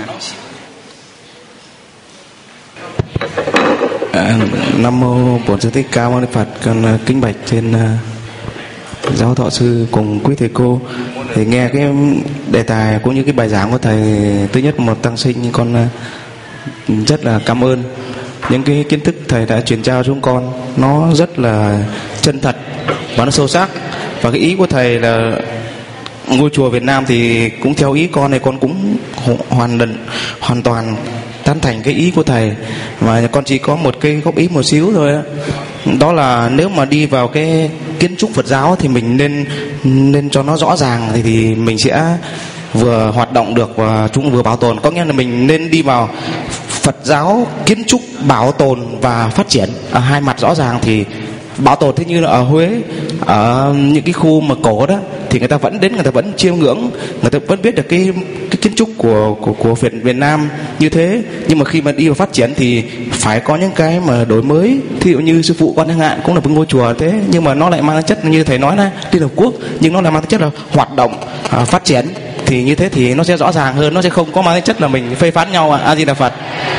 À, Nam mô Bổn Sư Thích Ca Mâu Ni Phật. Con kính bạch trên uh, giáo thọ sư cùng quý thầy cô. Thì nghe cái đề tài cũng như cái bài giảng của thầy, thứ nhất một tăng sinh, con uh, rất là cảm ơn những cái kiến thức thầy đã truyền trao chúng con, nó rất là chân thật và nó sâu sắc. Và cái ý của thầy là ngôi chùa Việt Nam thì cũng theo ý con này, con cũng hoàn định hoàn toàn tán thành cái ý của thầy. Và con chỉ có một cái góp ý một xíu thôi đó, đó là nếu mà đi vào cái kiến trúc Phật giáo thì mình nên nên cho nó rõ ràng, thì, thì mình sẽ vừa hoạt động được và chúng vừa bảo tồn. Có nghĩa là mình nên đi vào Phật giáo kiến trúc bảo tồn và phát triển ở hai mặt rõ ràng. Thì bảo tồn thế như là ở Huế, ở những cái khu mà cổ đó thì người ta vẫn đến, người ta vẫn chiêm ngưỡng, người ta vẫn biết được cái cái kiến trúc của của của Việt Việt Nam như thế. Nhưng mà khi mà đi vào phát triển thì phải có những cái mà đổi mới. Thí dụ như sư phụ con chẳng hạn cũng là một ngôi chùa thế, nhưng mà nó lại mang chất như thầy nói là Liên Hợp Quốc, nhưng nó lại mang chất là hoạt động à, phát triển. Thì như thế thì nó sẽ rõ ràng hơn, nó sẽ không có mang chất là mình phê phán nhau. A Di Đà Phật.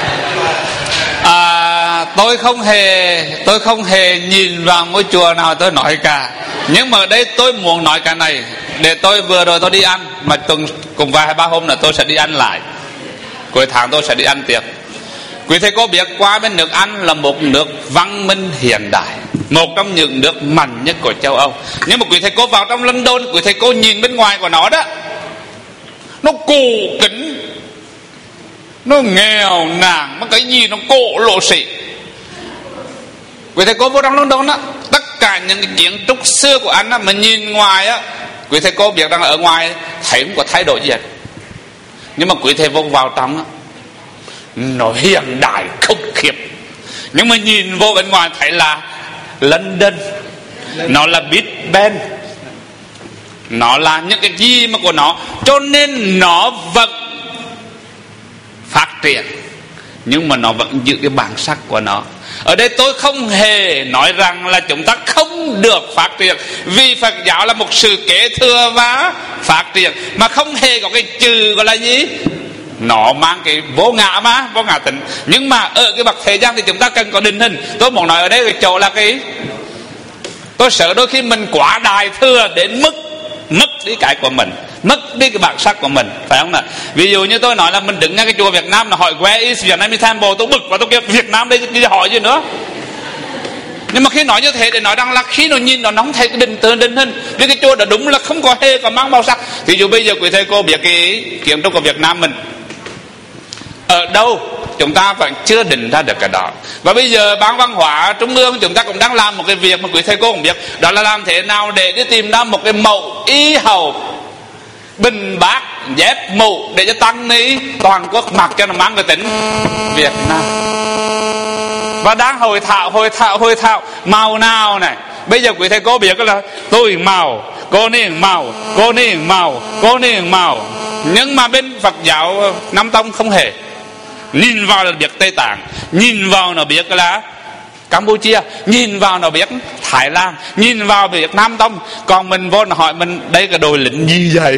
À, tôi không hề tôi không hề nhìn vào ngôi chùa nào tôi nói cả. Nhưng mà đây tôi muốn nói cái này để tôi vừa rồi tôi đi ăn, mà tuần cùng vài ba hôm nữa tôi sẽ đi ăn lại, cuối tháng tôi sẽ đi ăn tiệc. Quý thầy cô biết qua bên nước Anh là một nước văn minh hiện đại, một trong những nước mạnh nhất của châu Âu. Nhưng mà quý thầy cô vào trong London, quý thầy cô nhìn bên ngoài của nó đó, nó cổ kính, nó nghèo nàn, mà cái gì nó cổ lộ xỉ. Quý thầy cô vô trong London á, tất cả những cái kiến trúc xưa của anh á, mà nhìn ngoài á, quý thầy cô biết rằng ở ngoài thấy không có thay đổi gì hết. Nhưng mà quý thầy vô vào trong á, nó hiện đại khủng khiếp. Nhưng mà nhìn vô bên ngoài thấy là London, nó là Big Ben, nó là những cái gì mà của nó. Cho nên nó vẫn phát triển, nhưng mà nó vẫn giữ cái bản sắc của nó. Ở đây tôi không hề nói rằng là chúng ta không được phát triển, vì Phật giáo là một sự kế thừa và phát triển, mà không hề có cái chữ gọi là gì, nó mang cái vô ngã mà vô ngã tính. Nhưng mà ở cái bậc thế gian thì chúng ta cần có định hình. Tôi muốn nói ở đây cái chỗ là cái, tôi sợ đôi khi mình quá đại thừa đến mức mất đi cái của mình, mất đi cái bản sắc của mình, phải không nào? Ví dụ như tôi nói là mình đứng ngay cái chùa Việt Nam là hỏi where is Vietnamese temple, tôi bực và tôi kêu Việt Nam đây chứ hỏi gì nữa. Nhưng mà khi nói như thế để nói rằng là khi nó nhìn nó nóng thấy cái định tường định hình, vì cái chùa đã đúng là không có hề có mang màu sắc. Thì dù bây giờ quý thầy cô biết cái kiến trúc của Việt Nam mình ở đâu, chúng ta vẫn chưa định ra được cái đó. Và bây giờ Ban Văn hóa Trung ương chúng ta cũng đang làm một cái việc mà quý thầy cô cũng biết, đó là làm thế nào để đi tìm ra một cái mẫu y hầu bình bát dép mũ để cho tăng ni toàn quốc mặc cho nó mang cái tính Việt Nam. Và đang hội thảo hội thảo hội thảo màu nào này. Bây giờ quý thầy cô biết là tôi màu, cô niên màu, cô niên màu, cô niên màu. Nhưng mà bên Phật giáo Nam Tông không hề. Nhìn vào là biết Tây Tạng, nhìn vào nó biết là Campuchia, nhìn vào nó biết Thái Lan, nhìn vào biết Nam Tông. Còn mình vô nó hỏi mình đây cái đồi lĩnh gì vậy?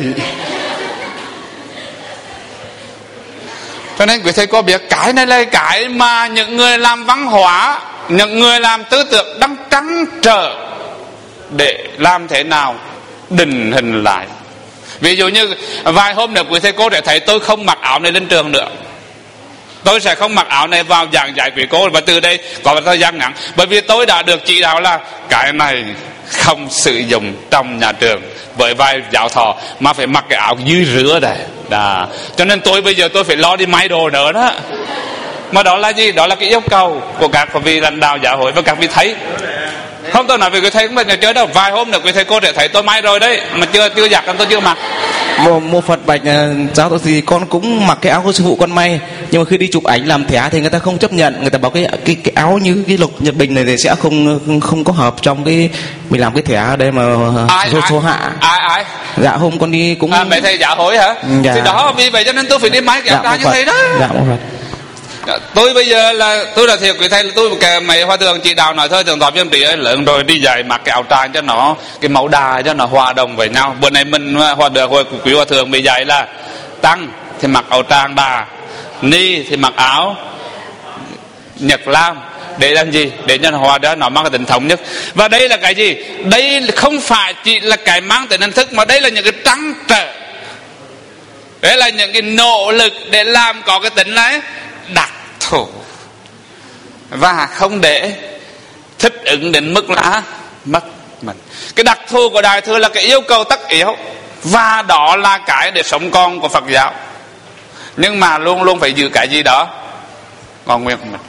Cho nên quý thầy cô biết cái này là cái mà những người làm văn hóa, những người làm tư tưởng đang trăn trở để làm thế nào định hình lại. Ví dụ như vài hôm nữa quý thầy cô sẽ thấy tôi không mặc áo này lên trường nữa, tôi sẽ không mặc áo này vào giảng dạy quý cô, và từ đây có một thời gian ngắn, bởi vì tôi đã được chỉ đạo là cái này không sử dụng trong nhà trường với vai giáo thọ, mà phải mặc cái áo dưới rửa này đó. Cho nên tôi bây giờ tôi phải lo đi may đồ nữa đó. Mà đó là gì? Đó là cái yêu cầu của các vị lãnh đạo giáo hội và các vị thấy. Không, tôi nói về quý thầy cũng là nhà chơi đâu. Vài hôm nữa quý thầy cô sẽ thấy tôi may rồi đấy, mà chưa chưa giặt tôi chưa mặc. Một, một Phật bạch giáo tổ gì con cũng mặc cái áo của sư phụ con may, nhưng mà khi đi chụp ảnh làm thẻ thì người ta không chấp nhận, người ta bảo cái cái cái áo như cái lục Nhật Bình này thì sẽ không không có hợp trong cái mình làm cái thẻ ở đây mà ai, số, ai, số hạ. Ai ai? Dạ hôm con đi cũng. À, mẹ thầy giáo hội hả? Dạ. Thì đó vì vậy cho nên tôi phải đi may cái áo dạ, như thế đó. Dạ một Phật. Tôi bây giờ là tôi là thiệt quý thầy, tôi cái mày hòa thượng chỉ đạo nói thôi, thượng tọa viên trị ấy lớn rồi đi dạy mặc cái áo tràng cho nó cái mẫu đà cho nó hòa đồng với nhau. Bữa nay mình hòa được hồi quý hòa thượng bị dạy là tăng thì mặc áo tràng đà, ni thì mặc áo Nhật Lam, để làm gì? Để cho nó hòa đó nó mang cái tính thống nhất. Và đây là cái gì? Đây không phải chỉ là cái mang tính hình thức, mà đây là những cái trăn trở, đấy là những cái nỗ lực để làm có cái tính này đặc thù và không để thích ứng đến mức là mất mình. Cái đặc thù của Đại Thừa là cái yêu cầu tất yếu, và đó là cái để sống con của Phật giáo. Nhưng mà luôn luôn phải giữ cái gì đó còn nguyên của mình.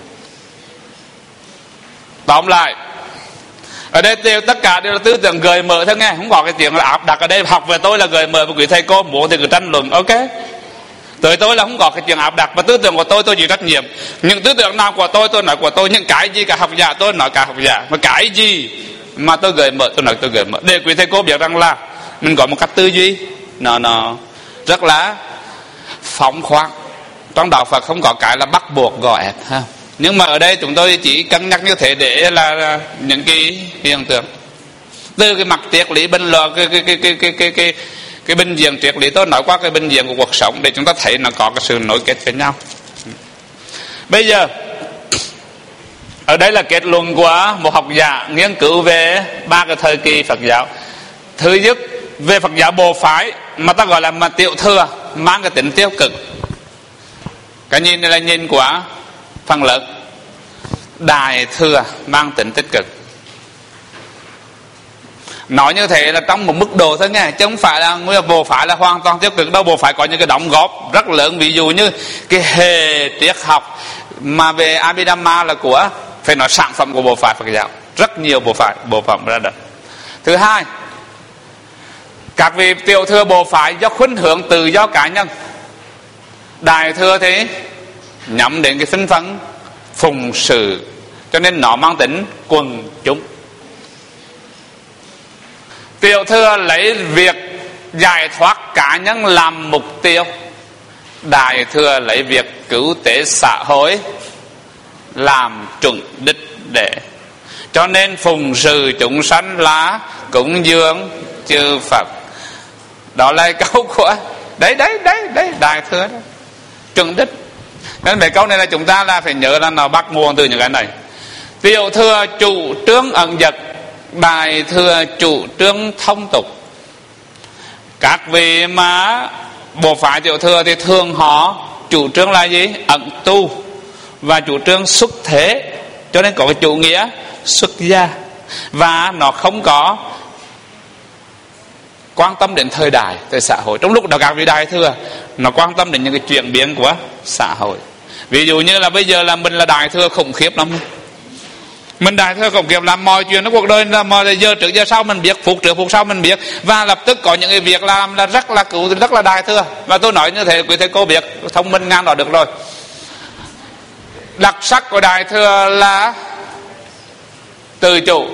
Tóm lại ở đây đều tất cả đều là tư tưởng gợi mở thôi nghe, không có cái chuyện là áp đặt ở đây. Học về tôi là gợi mở, và quý thầy cô muốn thì cứ tranh luận, ok. Tới tôi là không có cái chuyện áp đặt, và tư tưởng của tôi tôi chịu trách nhiệm. Những tư tưởng nào của tôi tôi nói của tôi, những cái gì cả học giả tôi nói cả học giả, mà cái gì mà tôi gợi mở tôi nói tôi gợi mở, để quý thầy cô biết rằng là mình có một cách tư duy nó nó rất là phóng khoáng. Trong đạo Phật không có cái là bắt buộc gò ép ha. Nhưng mà ở đây chúng tôi chỉ cân nhắc như thế để là, là những cái hiện tượng từ cái mặt triết lý bên lò cái cái cái cái cái cái cái cái bình diện triết lý, tôi nói qua cái bình diện của cuộc sống để chúng ta thấy nó có cái sự nối kết với nhau. Bây giờ ở đây là kết luận của một học giả nghiên cứu về ba cái thời kỳ Phật giáo. Thứ nhất về Phật giáo bộ phái mà ta gọi là mà tiểu thừa, mang cái tính tiêu cực. Cái nhìn này là nhìn của phần lớn. Đại thừa mang tính tích cực. Nói như thế là trong một mức độ thôi nghe, chứ không phải là nguyên bộ phái là hoàn toàn tiêu cực đâu. Bộ phái có những cái đóng góp rất lớn, ví dụ như cái hệ triết học mà về Abhidhamma là của, phải nói sản phẩm của bộ phái Phật giáo, rất nhiều bộ phái bộ phẩm ra được. Thứ hai, các vị tiểu thừa bộ phái do khuynh hướng tự do cá nhân. Đại thừa thì nhắm đến cái thân phận phụng sự, cho nên nó mang tính quần chúng. Tiểu thừa lấy việc giải thoát cá nhân làm mục tiêu. Đại thừa lấy việc cứu tế xã hội làm chuẩn đích để. Cho nên phụng sự chúng sanh là cúng dường chư Phật. Đó là câu của đấy đấy đấy đấy Đại Thừa đó, chuẩn đích. Nên mấy câu này là chúng ta là phải nhớ là nó bắt nguồn từ những cái này. Tiểu thừa chủ trương ẩn dật, Đại thừa chủ trương thông tục. Các vị mà bộ phái tiểu thừa thì thường họ chủ trương là gì? Ẩn tu và chủ trương xuất thế, cho nên có cái chủ nghĩa xuất gia. Và nó không có quan tâm đến thời đại, thời xã hội. Trong lúc đó các vị Đại thừa nó quan tâm đến những cái chuyển biến của xã hội. Ví dụ như là bây giờ là mình là Đại thừa khủng khiếp lắm. Mình Đại thừa khủng khiếp làm mọi chuyện trong cuộc đời, là mọi giờ trước giờ sau mình biết, phút trước phút sau mình biết, và lập tức có những cái việc làm là rất là cứu, rất là Đại thừa. Và tôi nói như thế quý thầy cô biết, thông minh ngang đó được rồi. Đặc sắc của Đại thừa là tự chủ.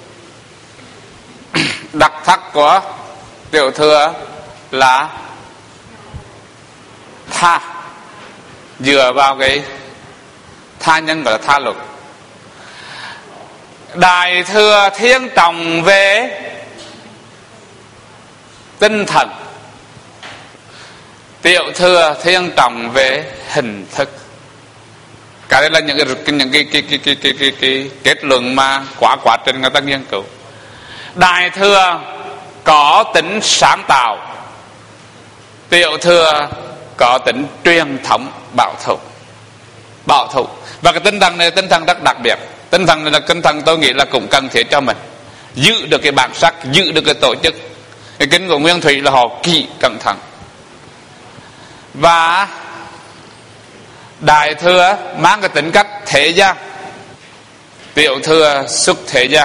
Đặc sắc của tiểu thừa là tha, dựa vào cái tha nhân gọi là tha luật. Đại thừa thiên trọng về tinh thần, tiểu thừa thiên trọng về hình thức. Cái đây là những cái những cái cái cái cái cái, cái, cái kết luận mà quá quá trình người ta nghiên cứu. Đại thừa có tính sáng tạo, tiểu thừa có tính truyền thống bảo thủ. Bảo thủ. Và cái tinh thần này tinh thần rất đặc biệt. Tinh thần này là tinh thần tôi nghĩ là cũng cần thiết cho mình, giữ được cái bản sắc, giữ được cái tổ chức. Cái kinh của Nguyên Thủy là họ kỹ cẩn thận. Và Đại thừa mang cái tính cách thế gian, tiểu thừa xuất thế gian.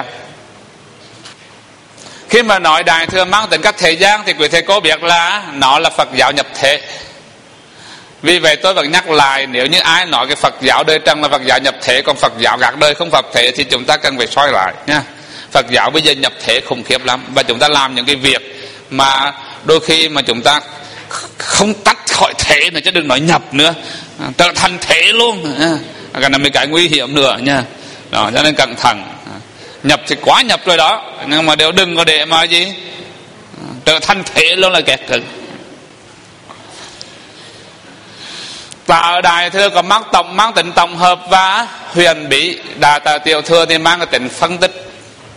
Khi mà nói Đại thừa mang tính cách thế gian thì quý thầy cô biết là nó là Phật giáo nhập thế. Vì vậy tôi vẫn nhắc lại, nếu như ai nói cái Phật giáo đời trần là Phật giáo nhập thế, còn Phật giáo gạt đời không Phật thế, thì chúng ta cần phải soi lại nha. Phật giáo bây giờ nhập thế khủng khiếp lắm, và chúng ta làm những cái việc mà đôi khi mà chúng ta không tách khỏi thế nữa, chứ đừng nói nhập nữa, trở thành thế luôn. Cái này mới cái nguy hiểm nữa nha. Đó, cho nên cẩn thận. Nhập thì quá nhập rồi đó, nhưng mà đều đừng có để mà gì trở thành thế luôn là kẹt cứng. Và ở Đại thừa có mang tổng mang tính tổng hợp và huyền bí. Đại tà tiểu thừa thì mang cái tính phân tích.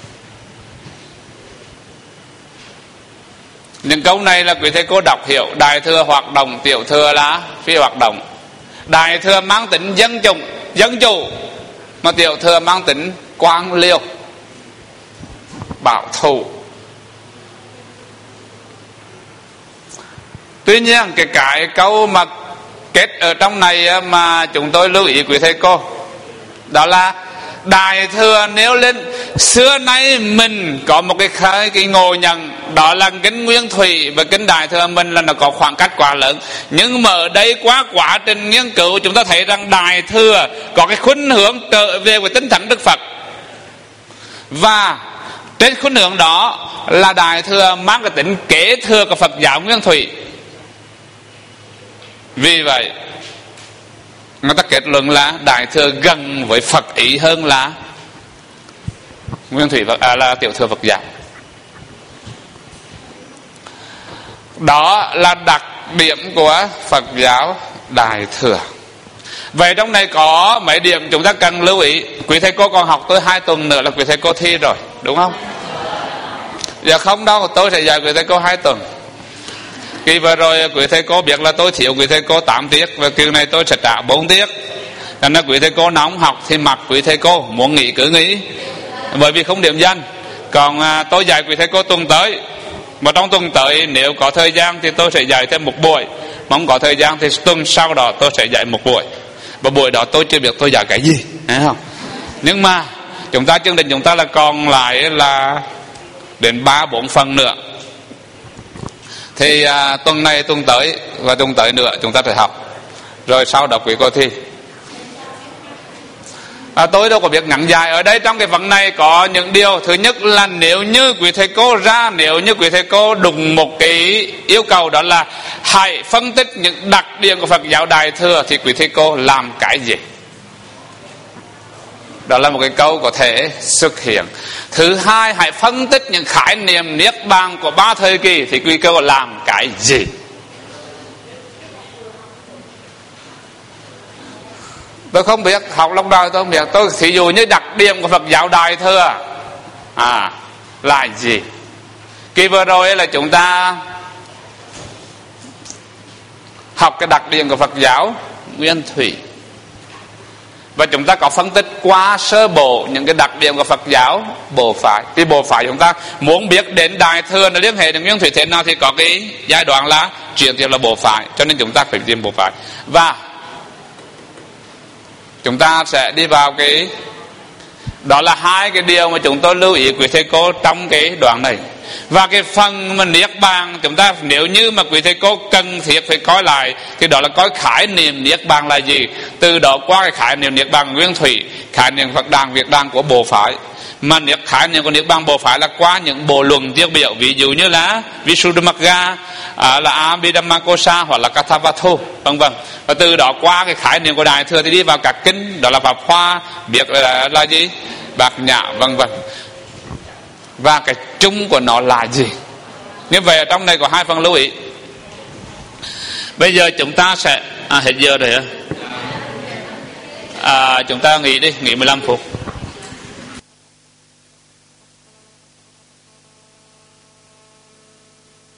Những câu này là quý thầy cô đọc hiểu. Đại thừa hoạt động, tiểu thừa là phi hoạt động. Đại thừa mang tính dân chủ, dân chủ, mà tiểu thừa mang tính quan liêu, bảo thủ. Tuy nhiên cái cái câu mà kết ở trong này mà chúng tôi lưu ý quý thầy cô, đó là Đại thừa nếu lên xưa nay mình có một cái cái ngộ nhận, đó là kinh Nguyên Thủy và kinh Đại thừa mình là nó có khoảng cách quá lớn. Nhưng mà ở đây qua quá trình nghiên cứu chúng ta thấy rằng Đại thừa có cái khuynh hướng trở về với tinh thần Đức Phật, và trên khuynh hướng đó là Đại thừa mang cái tính kế thừa của Phật giáo Nguyên Thủy. Vì vậy người ta kết luận là Đại thừa gần với Phật ý hơn là Nguyên Thủy Phật, à, là tiểu thừa Phật giáo. Đó là đặc điểm của Phật giáo Đại thừa. Vậy trong này có mấy điểm chúng ta cần lưu ý. Quý thầy cô còn học tới hai tuần nữa là quý thầy cô thi rồi, đúng không? Dạ không đâu, tôi sẽ dạy quý thầy cô hai tuần. Kỳ vừa rồi quý thầy cô biết là tôi thiếu quý thầy cô tám tiết, và kỳ này tôi sẽ trả bốn tiết. Nên là quý thầy cô nóng học thì mặc quý thầy cô, muốn nghỉ cứ nghỉ, bởi vì không điểm danh. Còn à, tôi dạy quý thầy cô tuần tới, mà trong tuần tới nếu có thời gian thì tôi sẽ dạy thêm một buổi, mà không có thời gian thì tuần sau đó tôi sẽ dạy một buổi. Và buổi đó tôi chưa biết tôi dạy cái gì, thấy không? Nhưng mà chúng ta chương trình chúng ta là còn lại là đến ba bốn phần nữa. Thì à, tuần này tuần tới và tuần tới nữa chúng ta sẽ học, rồi sau đó quý cô thi. À, tôi đâu có biết ngắn dài. Ở đây trong cái phần này có những điều. Thứ nhất là nếu như quý thầy cô ra, nếu như quý thầy cô đụng một cái yêu cầu, đó là hãy phân tích những đặc điểm của Phật giáo Đại thừa, thì quý thầy cô làm cái gì? Đó là một cái câu có thể xuất hiện. Thứ hai, hãy phân tích những khái niệm niết bàn của ba thời kỳ. Thì quy câu làm cái gì? Tôi không biết, học lúc đời tôi không biết. Tôi thí dụ như đặc điểm của Phật giáo Đại Thừa à là gì? Kỳ vừa rồi là chúng ta học cái đặc điểm của Phật giáo Nguyên Thủy, và chúng ta có phân tích qua sơ bộ những cái đặc điểm của Phật giáo Bộ Phái. Thì Bộ Phái chúng ta muốn biết đến Đại Thừa là liên hệ đến Nguyên Thủy thế nào thì có cái giai đoạn là chuyển tiếp là Bộ Phái, cho nên chúng ta phải tìm Bộ Phái. Và chúng ta sẽ đi vào cái đó là hai cái điều mà chúng tôi lưu ý quý thầy cô trong cái đoạn này. Và cái phần mà niết bàn, chúng ta nếu như mà quý thầy cô cần thiết phải coi lại thì đó là coi khái niệm niết bàn là gì. Từ đó qua cái khái niệm niết bàn Nguyên Thủy, khái niệm Phật đàn Việt đàn của Bộ Phái. Mà niết khái niệm của niết bàn Bộ Phái là qua những bộ luận tiêu biểu, ví dụ như là Visuddhimagga, à, là Abhidhammakosa hoặc là Kathavatthu, vân vân. Và từ đó qua cái khái niệm của Đại Thừa thì đi vào các kinh, đó là Pháp Hoa, biết là, là gì, Bát Nhã, vân vân. Và cái chung của nó là gì? Như vậy ở trong này có hai phần lưu ý. Bây giờ chúng ta sẽ à, hết giờ rồi hả? À, chúng ta nghỉ đi, nghỉ mười lăm phút.